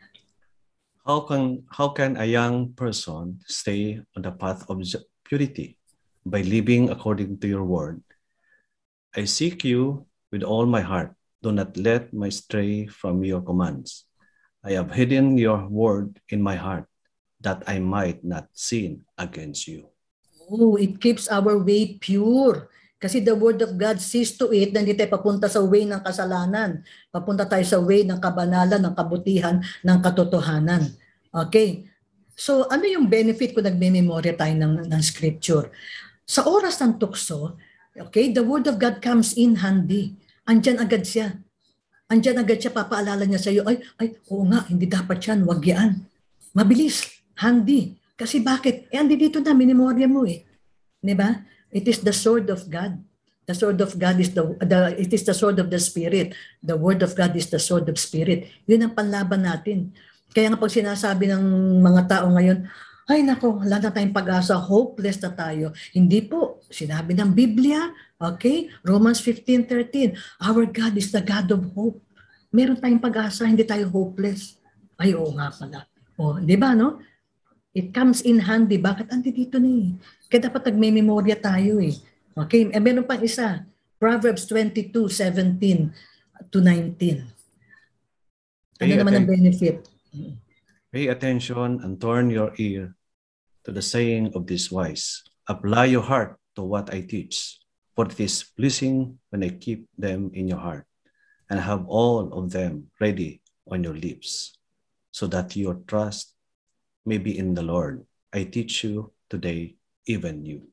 How can, how can a young person stay on the path of purity? By living according to your word. I seek you with all my heart. Do not let me stray from your commands. I have hidden your word in my heart, that I might not sin against you. Oh, it keeps our way pure. Kasi the Word of God sees to it na hindi tayo papunta sa way ng kasalanan. Papunta tayo sa way ng kabanalan, ng kabutihan, ng katotohanan. Okay? So ano yung benefit kung nagme-memorya tayo ng, ng scripture? Sa oras ng tukso, okay, the Word of God comes in handy. Andyan agad siya. Andyan agad siya, papaalala niya sa iyo, ay, ay, oo nga, hindi dapat yan, wag yan. Mabilis, handy. Kasi bakit? Eh, andi dito na, minimorya mo eh. Diba? It is the sword of God. The sword of God is the, the it is the sword of the Spirit. The word of God is the sword of Spirit. Yun ang panlaban natin. Kaya nga pag sinasabi ng mga tao ngayon, ay nako, wala na tayong pag-asa, hopeless na tayo. Hindi po. Sinabi ng Biblia, okay? Romans fifteen thirteen, our God is the God of hope. Meron tayong pag-asa, hindi tayo hopeless. Ay, oo nga pala. O, di ba, no? It comes in handy. Bakit? Andi dito na eh. Kaya dapat nagme-memorya tayo eh. Okay? E meron pang isa. Proverbs twenty-two seventeen to nineteen. Ano Pay naman ang benefit? Pay attention and turn your ear to the saying of this wise. Apply your heart to what I teach, for it is pleasing when I keep them in your heart and have all of them ready on your lips, so that your trust may be in the Lord. I teach you today, even you.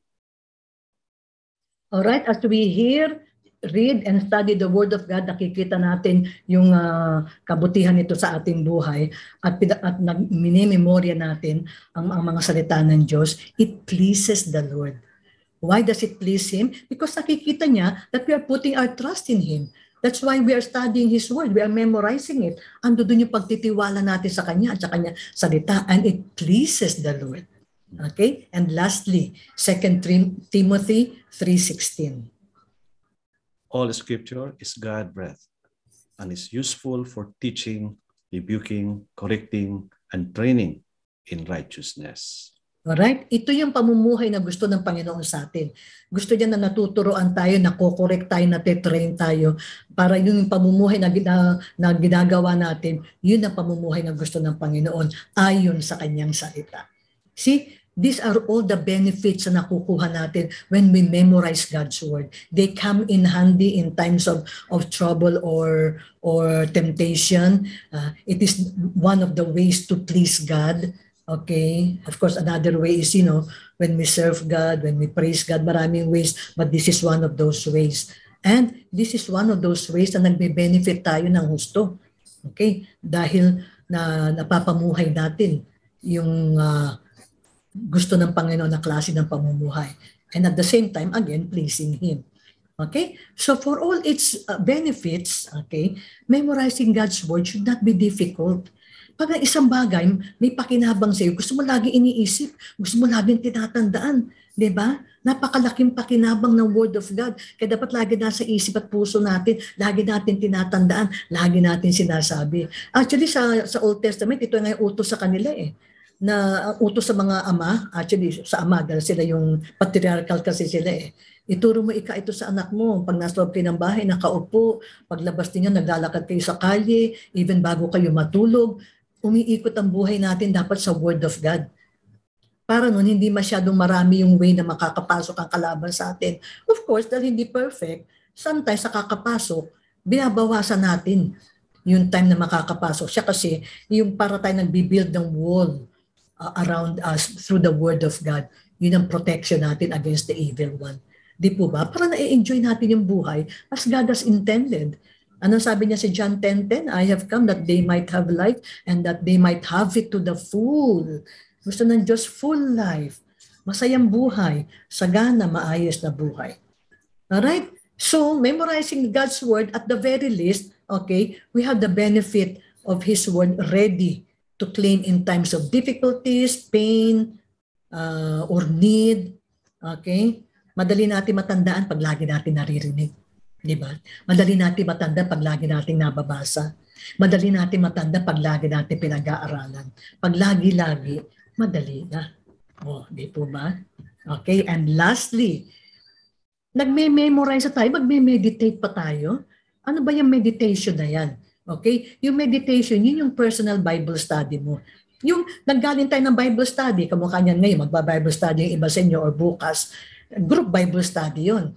All right, as we hear, read, and study the Word of God, nakikita natin yung uh, kabutihan nito sa ating buhay at, at minimemorya natin ang, ang mga salita ng Diyos. It pleases the Lord. Why does it please Him? Because nakikita niya that we are putting our trust in Him. That's why we are studying His Word. We are memorizing it. Ando dun yung pagtitiwala natin sa Kanya at sa Kanya salita, and it pleases the Lord. Okay? And lastly, Second Timothy three sixteen. All Scripture is God-breathed and is useful for teaching, rebuking, correcting, and training in righteousness. Alright? Ito yung pamumuhay na gusto ng Panginoon sa atin. Gusto niya na natuturoan tayo, nakokorek tayo, natitrain tayo, para yun yung pamumuhay na, na, na ginagawa natin, yun ang pamumuhay na gusto ng Panginoon ayon sa Kanyang salita. See? These are all the benefits na nakukuha natin when we memorize God's Word. They come in handy in times of, of trouble or, or temptation. Uh, it is one of the ways to please God. Okay? Of course, another way is, you know, when we serve God, when we praise God, maraming ways, but this is one of those ways. And this is one of those ways na nagbe-benefit tayo ng husto. Okay? Dahil na napapamuhay natin yung uh, gusto ng Panginoon na klase ng pamumuhay. And at the same time, again, pleasing Him. Okay? So for all its uh, benefits, okay, memorizing God's Word should not be difficult. Pag ang isang bagay, may pakinabang sa iyo, gusto mo lagi iniisip, gusto mo laging tinatandaan, di ba? Napakalaking pakinabang ng Word of God. Kaya dapat lagi nasa isip at puso natin, lagi natin tinatandaan, lagi natin sinasabi. Actually, sa, sa Old Testament, ito nga yung utos sa kanila eh. Na utos sa mga ama, actually sa ama, dahil sila yung patriarchal kasi sila eh. Ituro mo ika ito sa anak mo. Pag nasa loob kayo ng bahay, nakaupo, paglabas ninyo, naglalakad kayo sa kalye, even bago kayo matulog, umiikot ang buhay natin dapat sa Word of God. Para nun, hindi masyadong marami yung way na makakapasok ang kalaban sa atin. Of course, dahil hindi perfect, sometimes sa kakapasok, binabawasan natin yung time na makakapasok siya kasi yung para tayo nagbibuild ng wall uh, around us through the Word of God. Yun ang protection natin against the evil one. Di po ba? Para na-enjoy natin yung buhay as God has intended. Anong sabi niya si John ten ten? I have come that they might have life and that they might have it to the full. Gusto ng Diyos full life. Masayang buhay. Sagana, maayos na buhay. Alright? So, memorizing God's Word at the very least, okay, we have the benefit of His Word ready to claim in times of difficulties, pain, uh, or need. Okay? Madali natin matandaan pag lagi natin naririnig. Di ba? Madali natin matanda pag lagi natin nababasa. Madali natin matanda pag lagi natin pinag-aaralan. Pag lagi-lagi, madali na. O, di po ba? Okay, and lastly, nagme-memorize tayo, magme-meditate pa tayo. Ano ba yung meditation na yan? Okay? Yung meditation, yun yung personal Bible study mo. Yung nanggaling tayo ng Bible study, kamukha niyan ngayon, magba-Bible study yung iba sa inyo or bukas, group Bible study yun.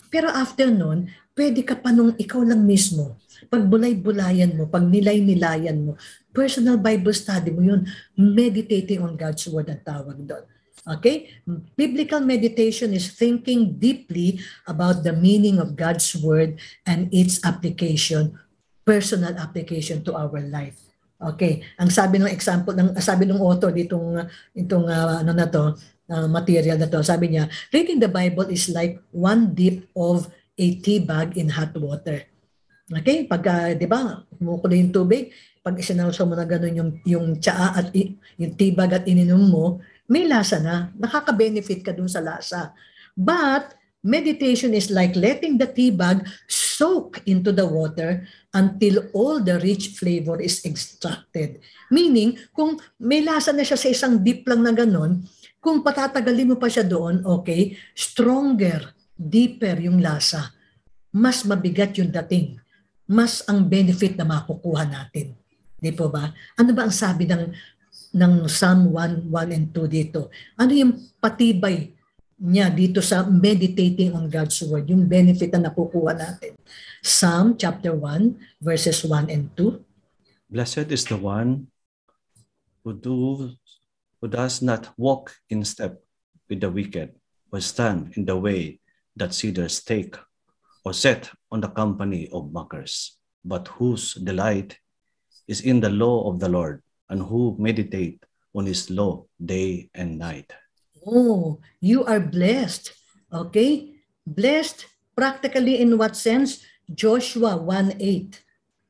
Pero after nun, pwede ka pa nung ikaw lang mismo, pagbulay-bulayan mo, pag nilay-nilayan mo, personal Bible study mo yun, meditating on God's Word ang tawag doon. Okay? Biblical meditation is thinking deeply about the meaning of God's Word and its application, personal application to our life. Okay, ang sabi ng example ng sabi ng author ditong itong uh, ano na to, uh, material na to, sabi niya, reading the Bible is like one dip of a tea bag in hot water. Okay, pag uh, 'di ba, kumukulo yung tubig, pag isinawsaw mo na ganun yung yung tsaa at yung tea bag at ininom mo, may lasa na, nakaka-benefit ka dun sa lasa. But meditation is like letting the tea bag soak into the water until all the rich flavor is extracted. Meaning, kung may lasa na siya sa isang dip lang na ganun, kung patatagalin mo pa siya doon, okay, stronger, deeper yung lasa. Mas mabigat yung dating. Mas ang benefit na makukuha natin. Di po ba? Ano ba ang sabi ng, ng Psalm one, one and two dito? Ano yung patibay niya dito sa meditating on God's Word, yung benefit na nakukuha natin? Psalm chapter one, verses one and two. Blessed is the one who, do, who does not walk in step with the wicked, or stand in the way that sinners take, or sit on the company of mockers, but whose delight is in the law of the Lord, and who meditate on his law day and night. Oh, you are blessed. Okay? Blessed practically in what sense? Joshua one eight.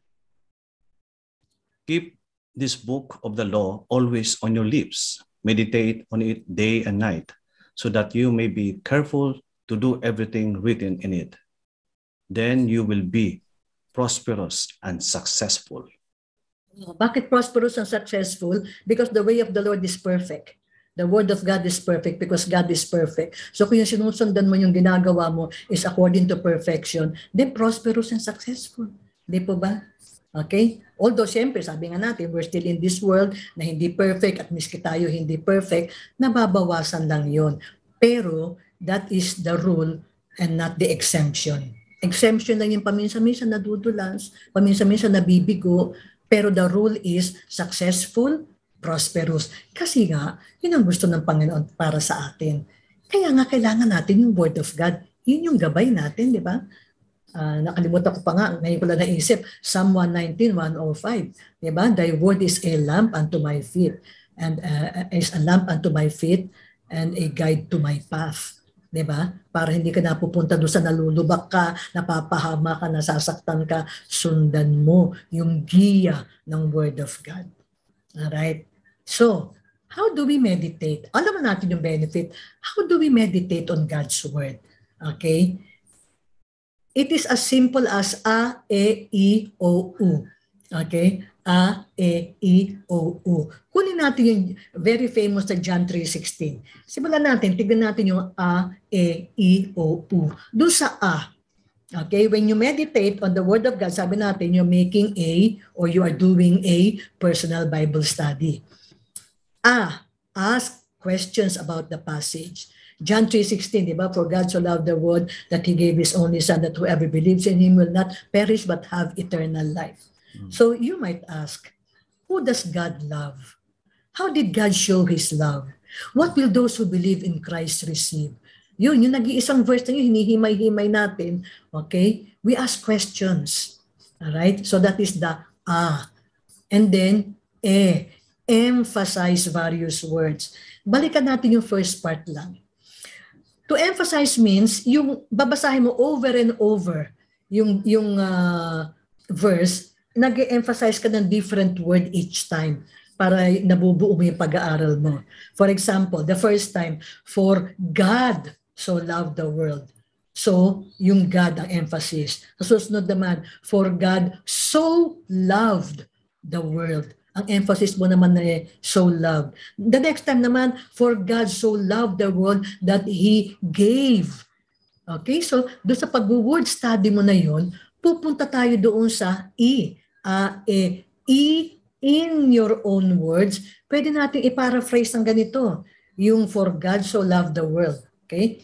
Keep this book of the law always on your lips. Meditate on it day and night, so that you may be careful to do everything written in it. Then you will be prosperous and successful. Bakit prosperous and successful? Because the way of the Lord is perfect. The word of God is perfect because God is perfect. So kung yung sinusundan mo, yung ginagawa mo is according to perfection, then prosperous and successful. Di po ba? Okay? Although, siyempre, sabi nga natin, we're still in this world na hindi perfect at miski tayo hindi perfect, nababawasan lang yun. Pero, that is the rule and not the exemption. Exemption lang yung paminsan-minsan nadudulas, paminsan-minsan nabibigo, pero the rule is successful, prosperous. Kasi nga, yun ang gusto ng Panginoon para sa atin. Kaya nga kailangan natin yung Word of God. Yun yung gabay natin, di ba? Uh, nakalimutan ko pa nga, ngayon ko lang naisip, Psalm one nineteen, one oh five. Di ba? Thy word is a lamp unto my feet, and uh, is a lamp unto my feet, and a guide to my path. Di ba? Para hindi ka napupunta doon sa nalulubak ka, napapahama ka, nasasaktan ka, sundan mo yung giya ng Word of God. Alright? So, how do we meditate? Alam mo natin yung benefit. How do we meditate on God's Word? Okay? It is as simple as A, E, I, O, U. Okay? A, E, I, O, U. Kunin natin yung very famous na John three sixteen. Simulan natin, tignan natin yung A, E, I, O, U. Doon sa A. Okay? When you meditate on the Word of God, sabi natin, you're making a, or you are doing a personal Bible study. A, ask questions about the passage. John three sixteen, di ba? For God so loved the world that He gave His only Son, that whoever believes in Him will not perish but have eternal life. Mm. So you might ask, who does God love? How did God show His love? What will those who believe in Christ receive? Yun, yung nag-iisang verse na yun, hinihimay-himay natin. Okay? We ask questions. Alright? So that is the A. And then, E. Emphasize various words. Balikan natin yung first part lang. To emphasize means yung babasahin mo over and over yung yung uh, verse, nag-emphasize ka ng different word each time para nabubuo mo yung pag-aaral mo. For example, the first time, for God so loved the world. So, yung God ang emphasis. Sa susunod naman, for God so loved the world. Ang emphasis mo naman na eh, so loved. The next time naman, for God so loved the world that He gave. Okay, so doon sa pag-word study mo na yon, pupunta tayo doon sa I. A, E, I, in your own words, pwede natin i-paraphrase ng ganito. Yung for God so loved the world. Okay?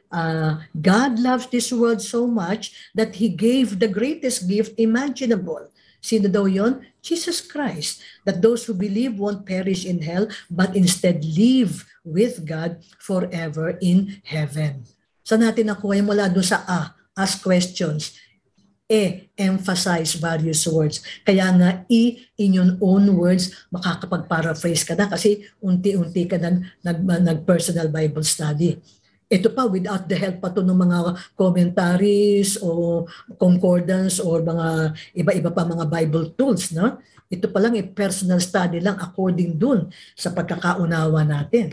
uh, God loves this world so much that He gave the greatest gift imaginable. Sino daw yun? Jesus Christ. That those who believe won't perish in hell, but instead live with God forever in heaven. Saan natin nakuha yung mula doon sa A, ask questions. E, emphasize various words. Kaya nga, E, in your own words, makakapag-paraphrase ka na kasi unti-unti ka nag, nag, nag-personal Bible study. Ito pa, without the help pa to ng mga commentaries o concordance or mga iba-iba pa mga Bible tools. No? Ito pa lang, eh, personal study lang according dun sa pagkakaunawa natin.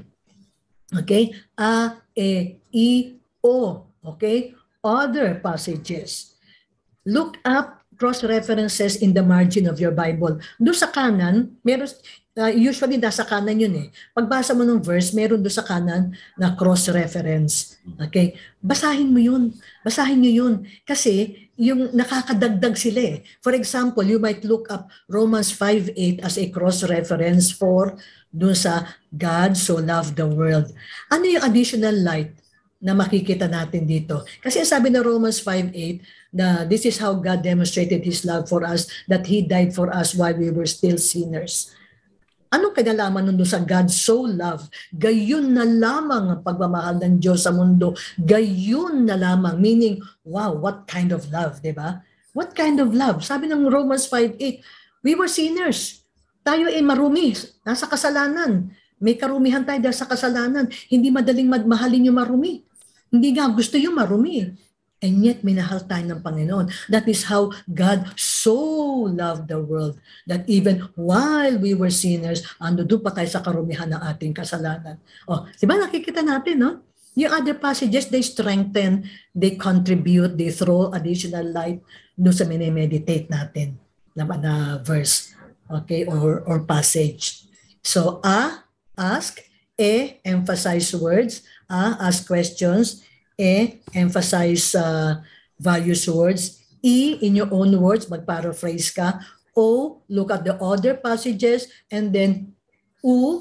Okay? A, E, I, O. Okay? Other passages. Look up cross-references in the margin of your Bible. Doon sa kanan, meron, uh, usually nasa kanan yun eh. Pagbasa mo ng verse, meron doon sa kanan na cross-reference. Okay? Basahin mo yun. Basahin nyo yun. Kasi yung nakakadagdag sila eh. For example, you might look up Romans five eight as a cross-reference for doon sa God so loved the world. Ano yung additional light na makikita natin dito? Kasi sabi na Romans five eight, na this is how God demonstrated His love for us, that He died for us while we were still sinners. Anong kinalaman nun sa God so love? Gayon na lamang ang pagmamahal ng Diyos sa mundo. Gayon na lamang. Meaning, wow, what kind of love, di ba? What kind of love? Sabi ng Romans five eight, we were sinners. Tayo ay marumi, nasa kasalanan. May karumihan tayo dahil sa kasalanan. Hindi madaling magmahalin yung marumi. Hindi nga gusto yung marumi. And yet, minahal tayo ng Panginoon. That is how God so loved the world that even while we were sinners, ando doon pa tayo sa karumihan ng ating kasalanan. Oh, di ba nakikita natin, no? Yung other passages, they strengthen, they contribute, they throw additional light doon sa minimeditate natin na, na verse, okay, or, or passage. So, A, ask. E, emphasize words. A, ask questions. E, emphasize uh, various words. E, in your own words, mag-paraphrase ka. O, look at the other passages. And then, U,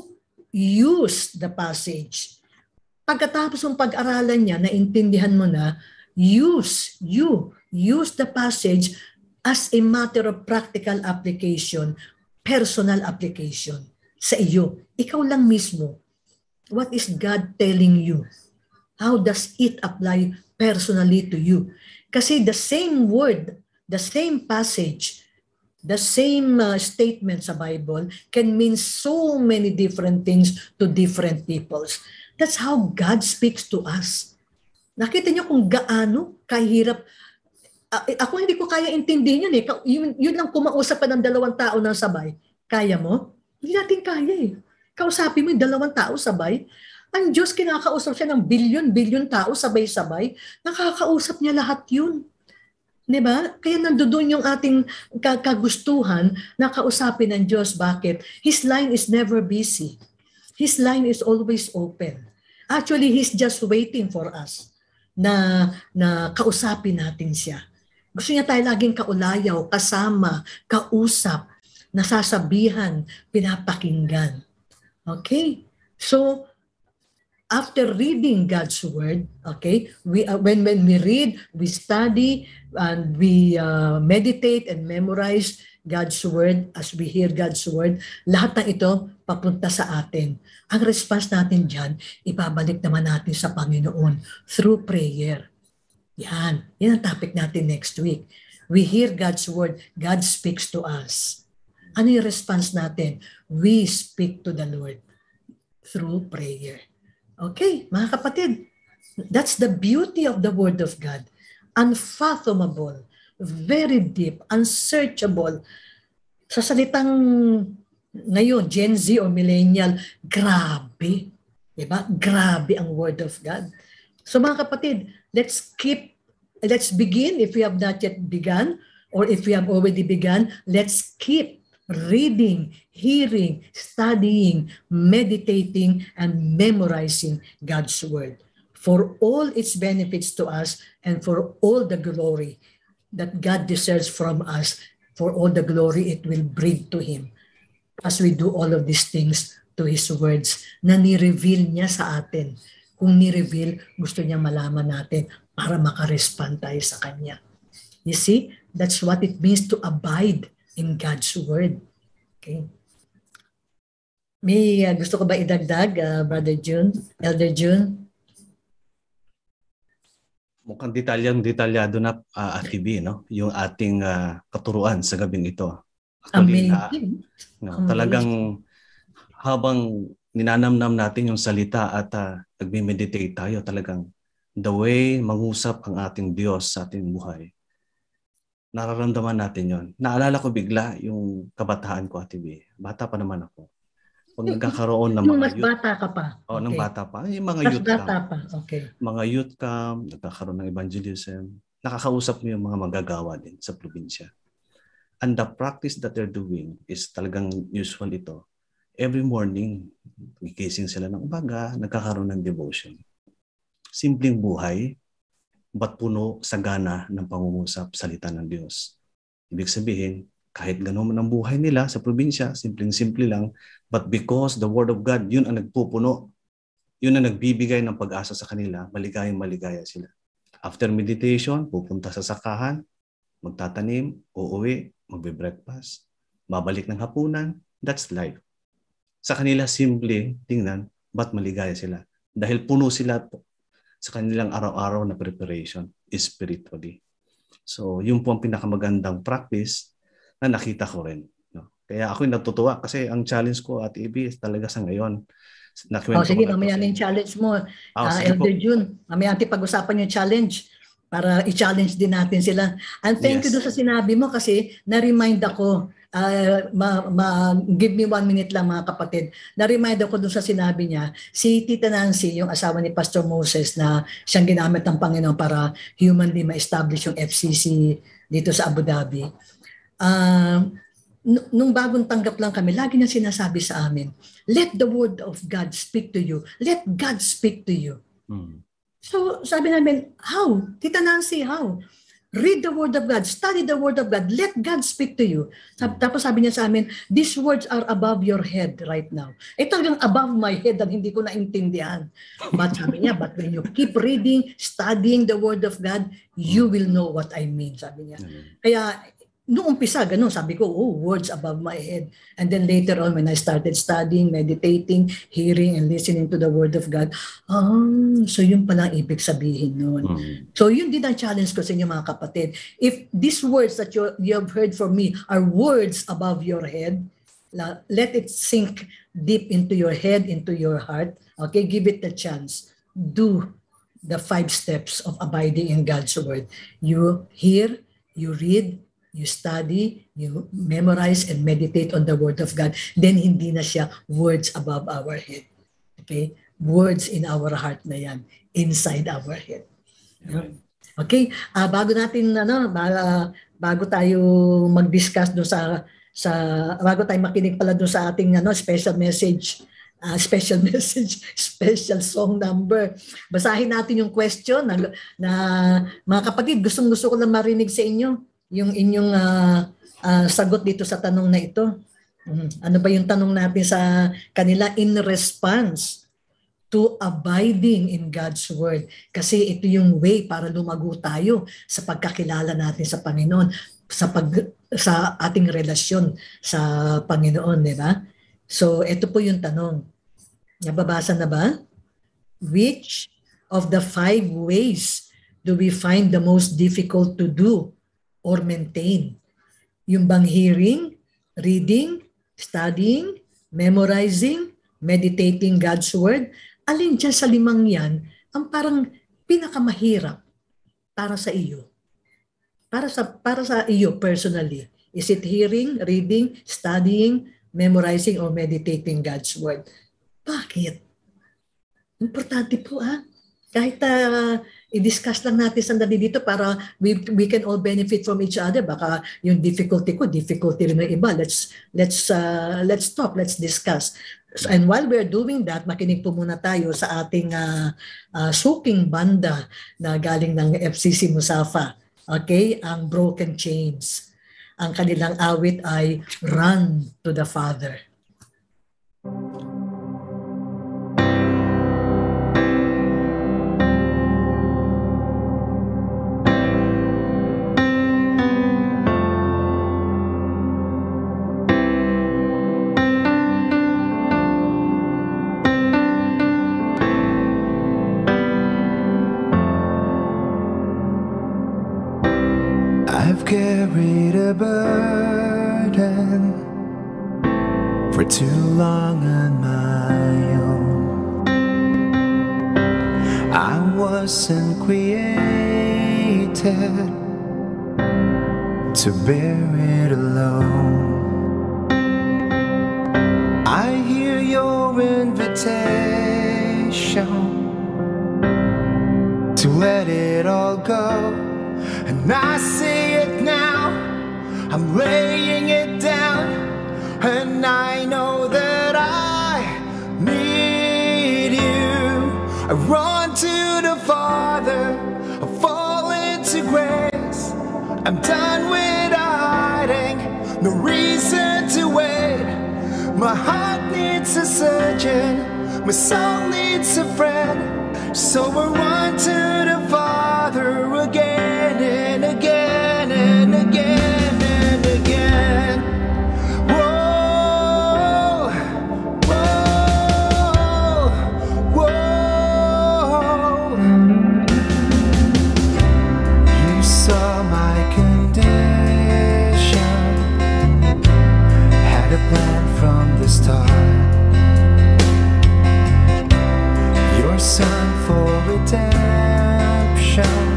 use the passage. Pagkatapos ng pag-aralan niya, naintindihan mo na, use, you, use the passage as a matter of practical application, personal application sa iyo. Ikaw lang mismo. What is God telling you? How does it apply personally to you? Kasi the same word, the same passage, the same uh, statement sa Bible can mean so many different things to different peoples. That's how God speaks to us. Nakita niyo kung gaano kahirap. Uh, ako hindi ko kaya intindihin yun eh. Yun, yun lang kumausap pa ng dalawang tao ng sabay. Kaya mo? Hindi natin kaya eh. Kausapin mo yung dalawang tao sabay. Ang Diyos, kinakausap siya ng bilyon-bilyon tao sabay-sabay. Nakakausap niya lahat yun. Diba? Kaya nandoon yung ating kagustuhan na kausapin ng Diyos. Bakit? His line is never busy. His line is always open. Actually, He's just waiting for us na, na kausapin natin siya. Gusto niya tayo laging kaulayaw, kasama, kausap, nasasabihan, pinapakinggan. Okay? So, after reading God's word, okay, we uh, when when we read, we study, and we uh, meditate and memorize God's word as we hear God's word, lahat ng ito papunta sa atin. Ang response natin diyan, ibabalik naman natin sa Panginoon through prayer. Yan, yan ang topic natin next week. We hear God's word, God speaks to us. Ano yung response natin? We speak to the Lord through prayer. Okay, mga kapatid, that's the beauty of the Word of God. Unfathomable, very deep, unsearchable. Sa salitang ngayon, Gen Z o Millennial, grabe. Diba? Grabe ang Word of God. So mga kapatid, let's keep, let's begin if we have not yet begun, or if we have already begun, let's keep reading, hearing, studying, meditating, and memorizing God's Word for all its benefits to us and for all the glory that God deserves from us, for all the glory it will bring to Him as we do all of these things to His words na ni-reveal niya sa atin kung ni-reveal, gusto niya malaman natin para makarespond tayo sa Kanya. You see, that's what it means to abide in God's Word. Okay. May uh, gusto ko ba idagdag, uh, Brother June, Elder June? Mukhang detalyang detalyado na uh, Ate B, no? Yung ating uh, katuruan sa gabing ito. Actually, Amazing. Na, no, Amazing. Talagang habang ninanamnam natin yung salita at uh, nagme-meditate tayo, talagang the way mangusap ang ating Diyos sa ating buhay, nararamdaman natin yon. Naalala ko bigla yung kabataan ko, Ate B. Bata pa naman ako. Pag nagkakaroon ng Yung mga mas youth, bata ka pa. oh, Okay. ng bata pa, yung mga Mas youth bata camp, pa. Okay. mga youth camp, nagkakaroon ng evangelism, nakakausap mo yung mga manggagawa din sa probinsya. And the practice that they're doing is talagang usual ito. Every morning, gigising sila ng umaga, nagkakaroon ng devotion. Simpleng buhay, ba't puno sa gana ng pangungusap salita ng Diyos. Ibig sabihin, kahit gano'n ang buhay nila sa probinsya, simpleng-simple lang, but because the Word of God, yun ang nagpupuno, yun ang nagbibigay ng pag-asa sa kanila, maligayang-maligaya sila. After meditation, pupunta sa sakahan, magtatanim, uuwi, magbe-breakfast, babalik ng hapunan, that's life. Sa kanila, simple, tingnan, ba't maligaya sila? Dahil puno sila sa kanilang araw-araw na preparation spiritually. So, yun po ang pinakamagandang practice na nakita ko rin. No? Kaya ako'y natutuwa kasi ang challenge ko at I B is talaga sa ngayon. Oh, sige, mamaya na yung challenge mo. Oh, uh, Elder po. June, mamaya natin pag-usapan yung challenge para i-challenge din natin sila. And thank yes. you doon sa sinabi mo kasi na-remind ako, uh, ma, ma, give me one minute lang mga kapatid, na-remind ako doon sa sinabi niya, si Tita Nancy, yung asawa ni Pastor Moses na siyang ginamit ng Panginoon para humanly ma-establish yung F C C dito sa Abu Dhabi. Uh, nung bagong tanggap lang kami, lagi niya sinasabi sa amin, let the word of God speak to you. Let God speak to you. Hmm. So sabi namin, how? Tita Nancy, how? Read the word of God. Study the word of God. Let God speak to you. Hmm. Tapos sabi niya sa amin, these words are above your head right now. Eh talagang above my head at hindi ko naintindihan. But sabi niya, but when you keep reading, studying the word of God, you will know what I mean, sabi niya. Hmm. Kaya noong umpisa, ganun, sabi ko, oh, words above my head. And then later on, when I started studying, meditating, hearing, and listening to the Word of God, oh, so yun pala ang ibig sabihin nun. Mm-hmm. So yun din ang challenge ko sa inyo mga kapatid. If these words that you, you have heard from me are words above your head, let it sink deep into your head, into your heart. Okay, give it a chance. Do the five steps of abiding in God's Word. You hear, you read, you study, you memorize and meditate on the Word of God, then hindi na siya words above our head. Okay? Words in our heart na yan, inside our head. Okay? Uh, bago natin, ano, uh, bago tayo mag-discuss doon sa, sa, bago tayo makinig pala doon sa ating ano, special message, uh, special message, special song number. Basahin natin yung question na, na mga kapatid, gustong-gusto ko lang marinig sa inyo yung inyong uh, uh, sagot dito sa tanong na ito. Um, ano ba yung tanong natin sa kanila in response to abiding in God's Word? Kasi ito yung way para lumago tayo sa pagkakilala natin sa Panginoon, sa pag sa ating relasyon sa Panginoon, di ba? So ito po yung tanong. Nababasa na ba? Which of the five ways do we find the most difficult to do or maintain? Yung bang hearing, reading, studying, memorizing, meditating God's Word, alin dyan sa limang yan ang parang pinakamahirap para sa iyo? Para sa, para sa iyo personally. Is it hearing, reading, studying, memorizing, or meditating God's Word? Bakit? Importante po ha. Kahit uh, i-discuss lang natin sandali dito para we, we can all benefit from each other. Baka yung difficulty ko, difficulty rin ng iba. Let's let's uh, let's talk, let's discuss. So, and while we're doing that, makinig po muna tayo sa ating uh, uh, suking banda na galing ng F C C Musafa. Okay? Ang Broken Chains. Ang kanilang awit ay Run to the Father. carried a burden for too long on my own. I wasn't created to bear it alone. I hear your invitation to let it all go, and I say it now. I'm laying it down, and I know that I need you. I run to the Father, I fall into grace. I'm done with hiding, no reason to wait. My heart needs a surgeon, my soul needs a friend. So I run to the Father again and again and again and again. Whoa, whoa, whoa. You saw my condition, had a plan from the start. Your Son for redemption,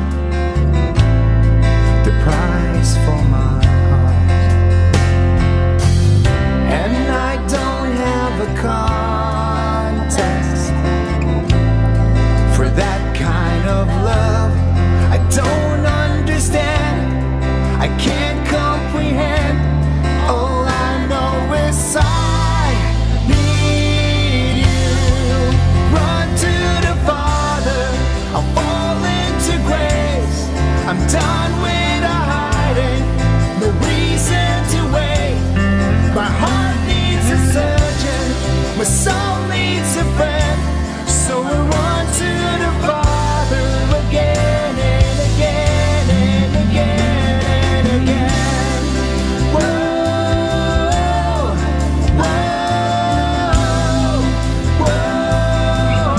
the price for my heart. And I don't have a context for that kind of love. I don't understand, I can't comprehend. All I know is I need you. Run to the Father, I'll fall into grace. I'm done with hiding, no reason to wait. My heart needs a surgeon, my soul needs a friend. So I run to the Father again and again and again and again. Whoa, whoa, whoa.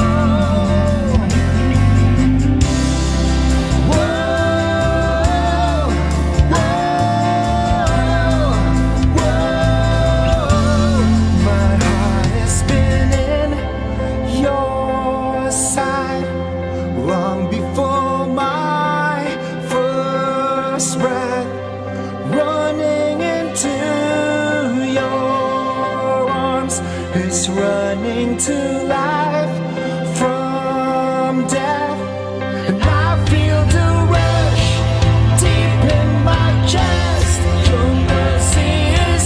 My heart has been in your side long before my first breath, running into your arms is running to life from death. And I feel the rush deep in my chest. Your mercy is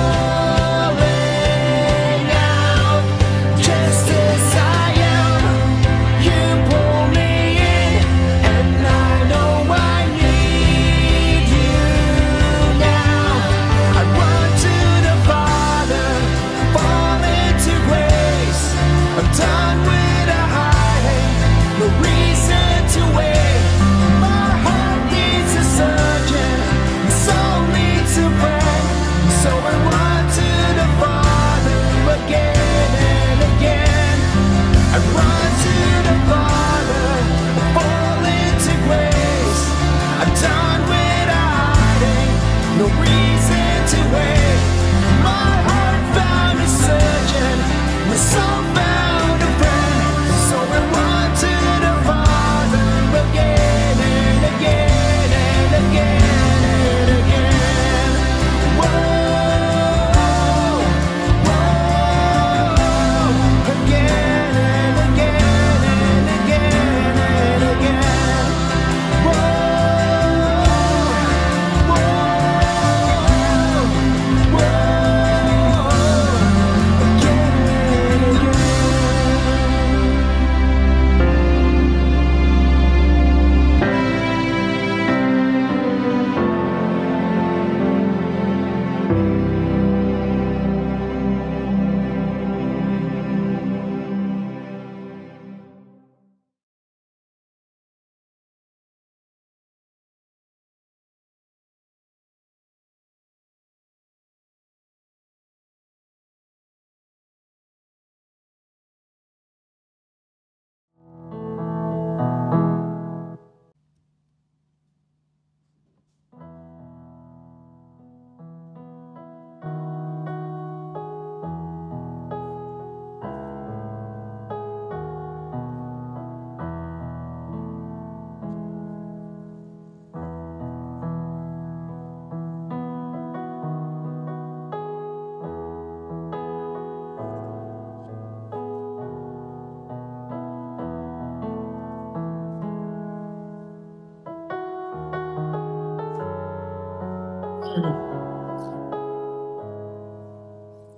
calling out. Just as I am, you pull me in, and I know I need you now. I run to the Father, fall into grace. I'm done with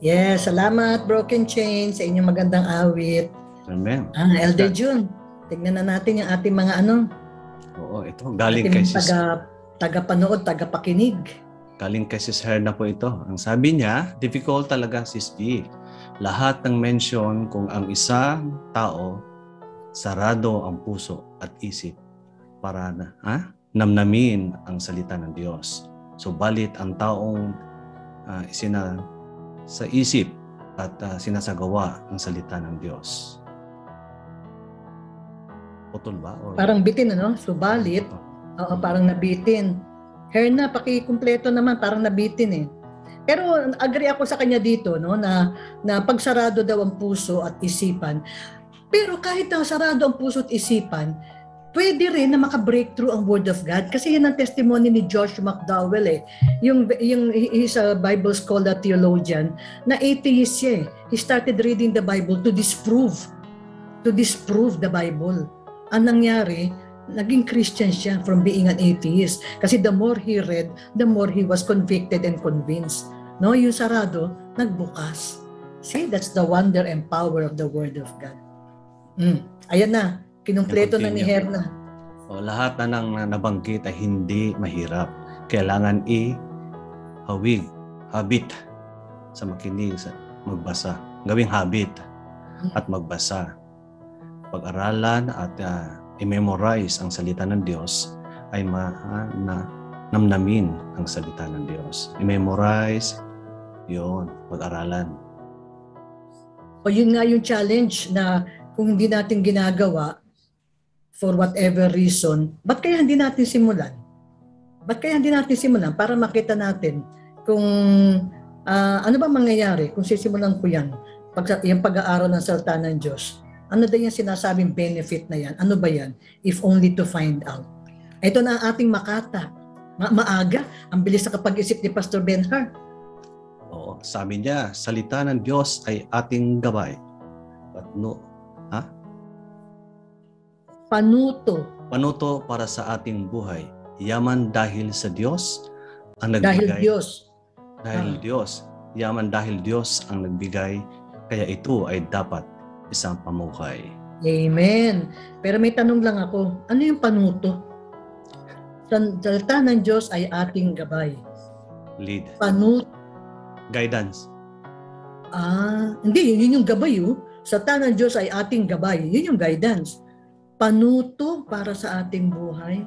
Yes, salamat Broken Chain sa inyong magandang awit. Amen. Ah, Elder June, tignan na natin yung ating mga ano. Oo, ito. Galing ating kay sis, taga, taga-panood, taga-pakinig. galing kay sis Herna po ito. Ang sabi niya, difficult talaga sis P. Lahat ng mention kung ang isang tao sarado ang puso at isip para na, ha? namnamin ang salita ng Diyos. So balit ang taong uh, isina sa isip at uh, sinasagawa ang salita ng Diyos. Putol ba? Or... Parang bitin, ano? Subalit, oo, parang nabitin. Herna, pakikumpleto naman, parang nabitin eh. Pero agree ako sa kanya dito, no, na, na pagsarado daw ang puso at isipan. Pero kahit na sarado ang puso at isipan, pwede rin na maka-breakthrough ang Word of God. Kasi yan ang testimony ni Josh McDowell eh. Yung, yung, he's a Bible scholar, theologian, na atheist siya eh. He started reading the Bible to disprove, to disprove the Bible. Ang nangyari, naging Christian siya from being an atheist. Kasi the more he read, the more he was convicted and convinced. No, yung sarado, nagbukas. See, that's the wonder and power of the Word of God. Mm. Ayan na. Kinumpleto na ni Herna. O, lahat na nang nabanggit ay hindi mahirap. Kailangan i-hawig, habit sa makinig, sa magbasa. Gawing habit at magbasa. Pag-aralan at uh, i-memorize ang salita ng Diyos ay ma, uh, na, namnamin ang salita ng Diyos. I-memorize, yun, pag-aralan. O yun nga yung challenge na kung hindi natin ginagawa, for whatever reason, ba't kaya hindi natin simulan? Ba't kaya hindi natin simulan para makita natin kung uh, ano ba mangyayari kung sisimulan ko yan, pag, yung pag-aaral ng salita ng Diyos. Ano din yung sinasabing benefit na yan? Ano ba yan? If only to find out. Ito na ang ating makata. Ma- maaga, ang bilis sa kapag-isip ni Pastor Benhar. Oo, sabi niya, salita ng Diyos ay ating gabay. But no, ha? Panuto. Panuto para sa ating buhay. Yaman dahil sa Diyos ang nagbigay. Dahil Diyos. Dahil ah. Diyos. Yaman dahil Diyos ang nagbigay. Kaya ito ay dapat isang pamukay. Amen. Pero may tanong lang ako, ano yung panuto? Salita ng Diyos ay ating gabay. Lead. Panuto. Guidance. Ah, hindi, yun yung gabay. Oh. Salita ng Diyos ay ating gabay. Yun yung guidance. Panuto para sa ating buhay.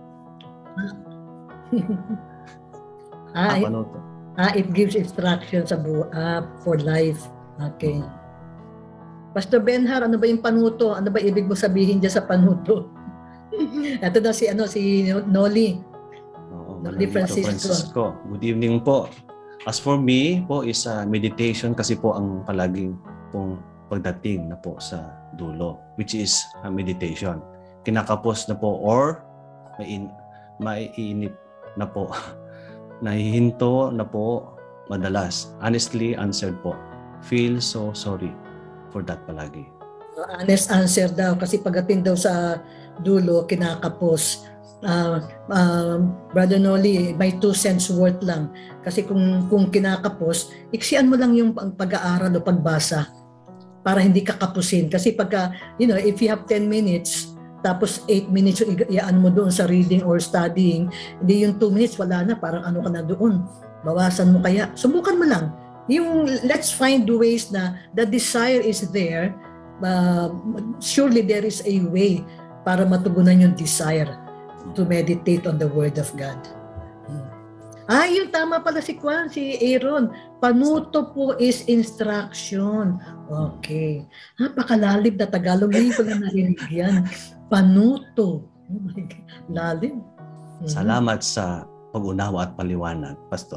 ah, Ah, it, panuto. ah, it gives instructions sa bu- ah, for life. Okay. Pastor Benhar, ano ba yung panuto? Ano ba ibig mo sabihin dyan sa panuto? Ito na si ano si Noli. Oo, Noli Francisco. Francisco. Good evening po. As for me po is uh, meditation kasi po ang palaging pong pagdating na po sa dulo, which is uh, meditation. Kinakapos na po or may in, maiinip na po. Nahihinto na po madalas. Honestly answered po. Feel so sorry for that palagi. Honest answer daw kasi pagdating daw sa dulo kinakapos. Uh, uh, Brother Noli, may two cents worth lang. Kasi kung kung kinakapos, iksian mo lang yung pag-aaral o pagbasa para hindi ka kapusin. Kasi pagka, you know, if you have ten minutes, tapos eight minutes yung iyaan mo doon sa reading or studying, hindi yung two minutes, wala na, parang ano ka na doon. Bawasan mo kaya. Subukan mo lang. Yung let's find ways na the desire is there, uh, surely there is a way para matugunan yung desire to meditate on the Word of God. Hmm. Ah, yung tama pala si Kwan, si Aaron. Panuto po is instruction. Okay. Napakalalim na Tagalog. Ngayon ko na narinig yan. Panuto. Oh my God. Lalim. Hmm. Salamat sa pag-unawa at paliwanag, Pastor.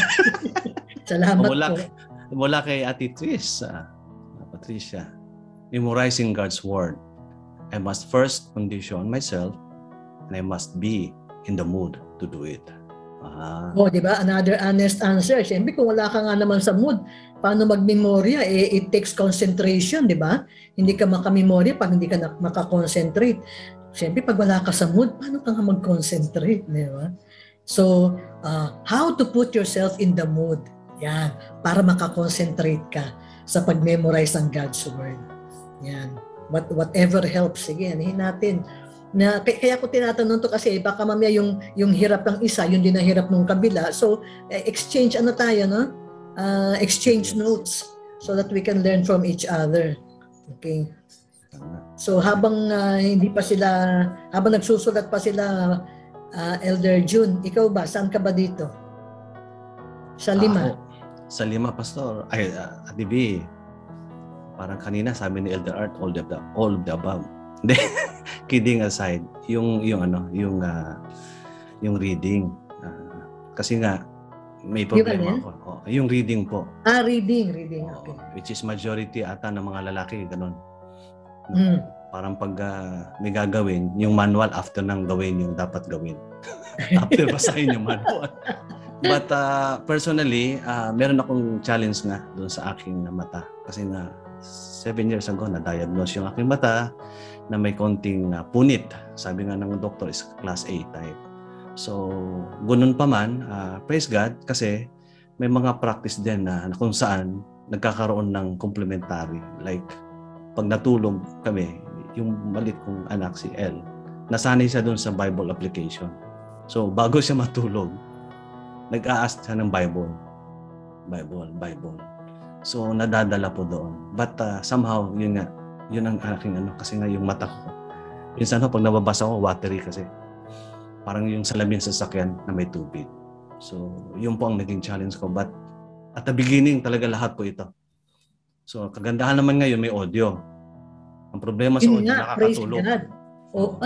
Salamat mula, po. Mula kay Ate Tris, uh, Patricia, memorizing God's Word. I must first condition myself and I must be in the mood to do it. Ah. Oh, di ba? Another honest answer. Siyempre, kung wala ka nga naman sa mood, paano mag-memorya? Eh, it takes concentration, di ba? Hindi ka makamemorya pag hindi ka na- makakonsentrate. Siyempre, pag wala ka sa mood, paano ka nga mag-concentrate, di ba? So, uh, how to put yourself in the mood? Yan, para makakonsentrate ka sa pag-memorize ng God's Word. Yan. What, whatever helps. Sige, anihin natin. Na, kaya ko tinatanong to kasi baka mamaya yung, yung hirap ng isa, yun din ang hirap ng kabila. So, exchange ano tayo, no? Uh, exchange notes so that we can learn from each other. Okay. So, habang uh, hindi pa sila, habang nagsusulat pa sila, uh, Elder June, ikaw ba? Saan ka ba dito? Sa lima? Ako, sa lima, Pastor. Ay, uh, Ate B, parang kanina sabi ni Elder Art, all of the, all of the above. Hindi, kidding aside, yung, yung ano, yung, uh, yung reading. Uh, kasi nga, may problema ako. Oh, yung reading po. Ah, reading, reading. Okay. Oh, which is majority ata ng mga lalaki, ganun. Mm. Parang pag uh, may gagawin, yung manual after nang gawin yung dapat gawin. After basahin yung manual. But uh, personally, uh, meron akong challenge nga doon sa aking mata. Kasi nga, seven years ago, na-diagnose yung aking mata na may konting uh, punit. Sabi nga ng doktor is class A type. So, ganun pa man, uh, praise God, kasi may mga practice din na, na kung saan nagkakaroon ng complementary. Like, pag natulog kami, yung malit kong anak si El, nasanay siya doon sa Bible application. So, bago siya matulog, nag-a-ask siya ng Bible. Bible, Bible. So, nadadala po doon. But uh, somehow, yun nga, yun ang aking ano, kasi nga yung mata ko. Minsan ho, pag nababasa ko, watery kasi. Parang yung salamin sa sasakyan na may tubig. So, yun po ang naging challenge ko. But at the beginning, talaga lahat po ito. So, kagandahan naman ngayon, may audio. Ang problema sa Yun audio, nga, nakakatulog. praise God. Oh.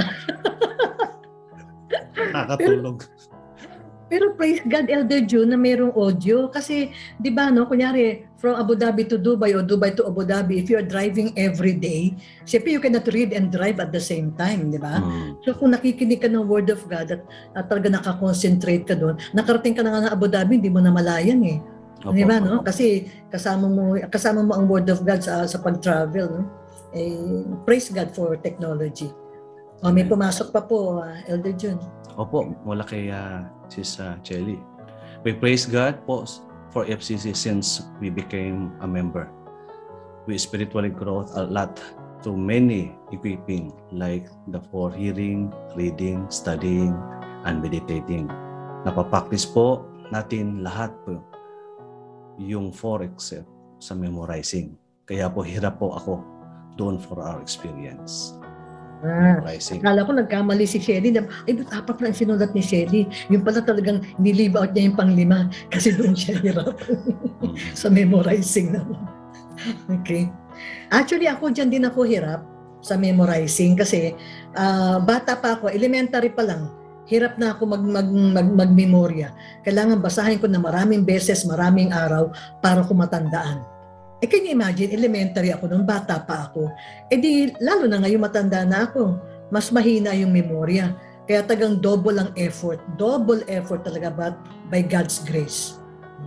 Nakakatulog. Pero praise God, Elder June, na mayroong audio. Kasi, di ba, no, kunyari, from Abu Dhabi to Dubai or Dubai to Abu Dhabi, if you're driving every day, siyempre you cannot read and drive at the same time, di ba? Hmm. So, kung nakikinig ka ng Word of God at, at talaga nakakonsentrate ka doon, nakarating ka na nga ng Abu Dhabi, hindi mo na malayan eh. Opo, Di ba, no? opo. Kasi kasama mo, kasama mo ang Word of God sa, sa pag-travel, no? Eh, praise God for technology. O, may pumasok pa po, uh, Elder June. Opo, mula kay uh, Sis uh, Chelly. We praise God po for F C C since we became a member. We spiritually grow a lot through many equipping like the for hearing, reading, studying, and meditating. Napapractice po natin lahat po yung four except sa memorizing. Kaya po hirap po ako doon for our experience. Ah, Memorizing. akala ko nagkamali si Shelly. Ay, ba't apat na ang sinulat ni Shelly? Yung pala talagang nilive out niya yung panglima kasi doon siya hirap sa memorizing naman. Okay. Actually, ako dyan din ako hirap sa memorizing kasi uh, bata pa ako, elementary pa lang, hirap na ako mag, mag, mag, mag-memorya. Kailangan basahin ko na maraming beses, maraming araw para ko matandaan. Eh, can you imagine, elementary ako nung bata pa ako. Eh di, lalo na ngayon matanda na ako. Mas mahina yung memorya. Kaya tagang double ang effort. Double effort talaga, but by God's grace.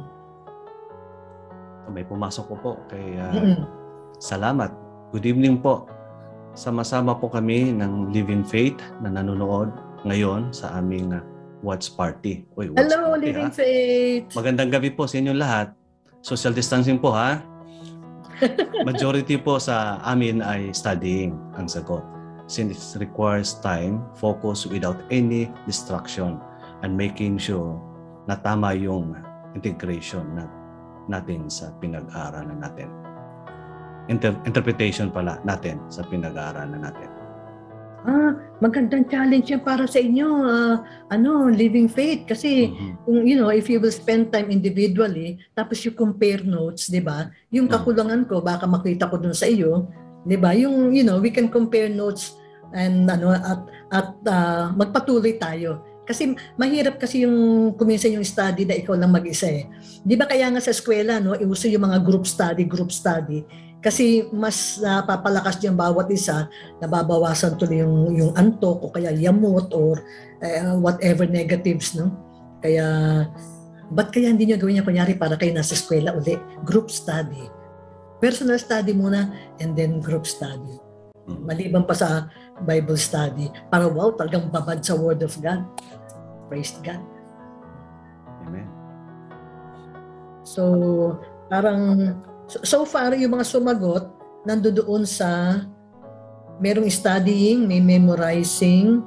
May pumasok po po kay uh, Mm-mm. salamat. Good evening po. Sama-sama po kami ng Living Faith na nanonood ngayon sa aming uh, watch party. Uy, watch Hello, party, Living ha? Faith! Magandang gabi po sa inyong lahat. Social distancing po, ha? Majority po sa amin ay studying ang sagot. Since it requires time, focus without any distraction, and making sure na tama yung integration na, natin sa pinag-aaralan natin. Inter- interpretation pala natin sa pinag-aaralan natin. Ah, magandang challenge yan para sa inyo, ah, ano, Living Faith. Kasi, Mhm. kung, you know, if you will spend time individually, tapos you compare notes, di ba? Yung Mm. kakulangan ko, baka makita ko dun sa iyo, di ba? Yung, you know, we can compare notes and, ano, at, at ah, magpatuloy tayo. Kasi mahirap kasi yung kuminsan yung study na ikaw lang mag-isa eh. Di ba kaya nga sa eskwela, no, iuso yung mga group study, group study. Kasi mas napapalakas uh, niyang bawat isa, nababawasan tuloy yung, yung antok o kaya yamot or uh, whatever negatives, no? Kaya, ba't kaya hindi niyo gawin niya kunyari para kayo nasa eskwela uli? Group study. Personal study muna and then group study. Mhm. Maliban pa sa Bible study. Para wow, talagang babad sa Word of God. Praise God. Amen. So, parang, so, so far, yung mga sumagot, nandoon sa merong studying, may memorizing.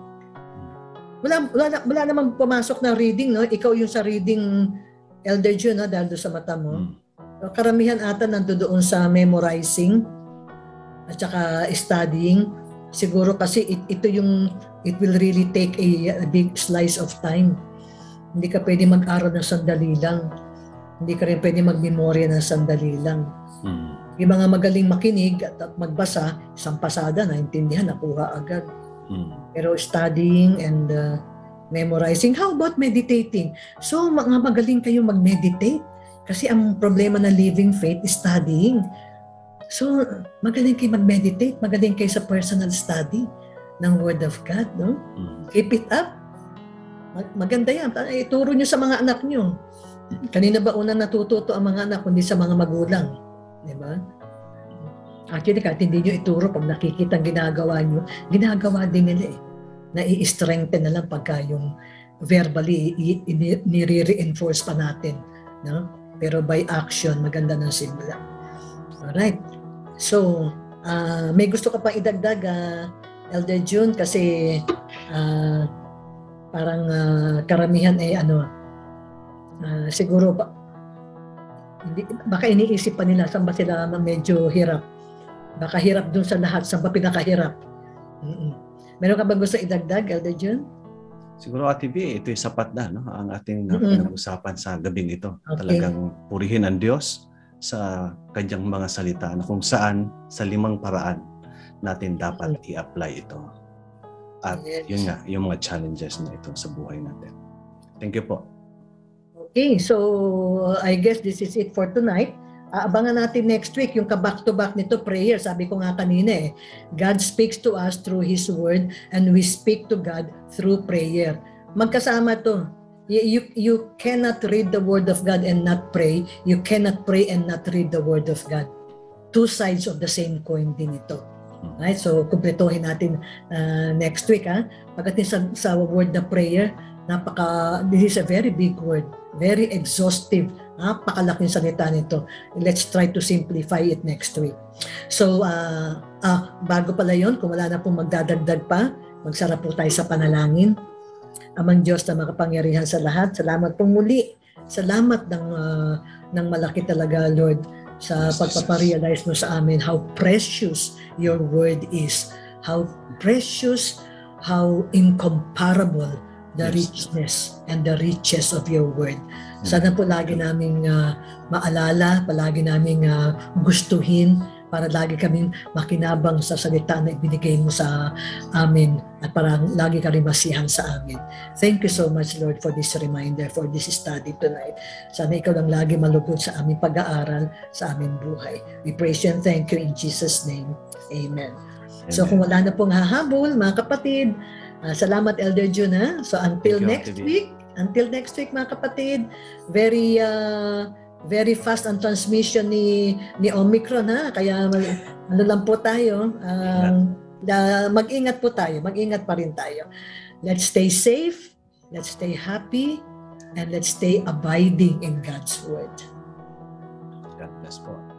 Wala, wala, wala namang pumasok na reading, no? Ikaw yung sa reading, Elder Jun, no? Dahil doon sa mata mo. Mm. So, karamihan ata nandoon sa memorizing at saka studying. Siguro kasi it, ito yung, it will really take a, a big slice of time. Hindi ka pwede mag-aral ng sandali lang. Hindi ka rin pwede mag-memorya ng sandali lang. Mm. Yung mga magaling makinig at, at magbasa, isang pasada, naintindihan, nakuha agad. Mm. Pero studying and uh, memorizing, how about meditating? So, mga magaling kayo mag-meditate. Kasi ang problema ng living faith is studying. So, magaling kayo mag-meditate, magaling kayo sa personal study ng Word of God, no? Mm. Keep it up. Mag- maganda yan. Ituro nyo sa mga anak nyo. Kanina ba una natututo ang mga anak, kundi sa mga magulang? Di ba? Actually, kahit hindi nyo ituro, pag nakikita ang ginagawa nyo, ginagawa din nila eh. Nai-strengthen na lang pagka yung verbally, nire-reinforce pa natin. No? Pero by action, maganda ng simula. Alright. So, uh, may gusto ka pang idagdag, uh, Elder June, kasi uh, parang uh, karamihan ay ano, uh, siguro ba, hindi, baka iniisip pa nila saan ba sila medyo hirap. Baka hirap dun sa lahat, saan ba pinakahirap. Mm-mm. Meron ka ba gusto idagdag, Elder June? Siguro, Ate B, ito'y sapat na, no? Ang ating uh, Mm-mm. pinag-usapan sa gabing ito. Okay. Talagang purihin ang Diyos sa kanyang mga salita na kung saan sa limang paraan natin dapat i-apply ito. At Yes. yun nga, yung mga challenges na ito sa buhay natin. Thank you po. Okay, so I guess this is it for tonight. Aabangan natin next week yung ka-back-to-back nito, prayer. Sabi ko nga kanina eh, God speaks to us through His Word and we speak to God through prayer. Magkasama to. You, you, you cannot read the Word of God and not pray. You cannot pray and not read the Word of God. Two sides of the same coin din ito. Right? So, kumpletohin natin uh, next week. Ha? Pagdating sa, sa word na prayer, napaka, this is a very big word. Very exhaustive. Napakalaking salita nito. Let's try to simplify it next week. So, uh, uh, bago pala yun, kung wala na pong magdadagdag pa, magsara po tayo sa panalangin. Amang Diyos na makapangyarihan sa lahat, salamat pong muli. Salamat ng, uh, ng malaki talaga, Lord, sa pagpaparealize mo sa amin how precious your word is. How precious, how incomparable the Yes. richness and the riches of your word. Sana po lagi naming uh, maalala, palagi naming uh, gustuhin, para lagi kaming makinabang sa salita na ibinigay mo sa amin at parang lagi ka rin masihan sa amin. Thank you so much, Lord, for this reminder, for this study tonight. Sana ikaw lang lagi malugod sa aming pag-aaral, sa aming buhay. We praise you and thank you in Jesus' name. Amen. Amen. So kung wala na pong hahabol, mga kapatid, uh, salamat Elder June. Ha? So until Thank you, next Ate B. week, until next week mga kapatid, very uh, very fast ang transmission ni ni Omicron, ha, kaya ano lang po tayo, um, da, mag-ingat po tayo, mag-ingat pa rin tayo. Let's stay safe, let's stay happy, and let's stay abiding in God's word. God bless po.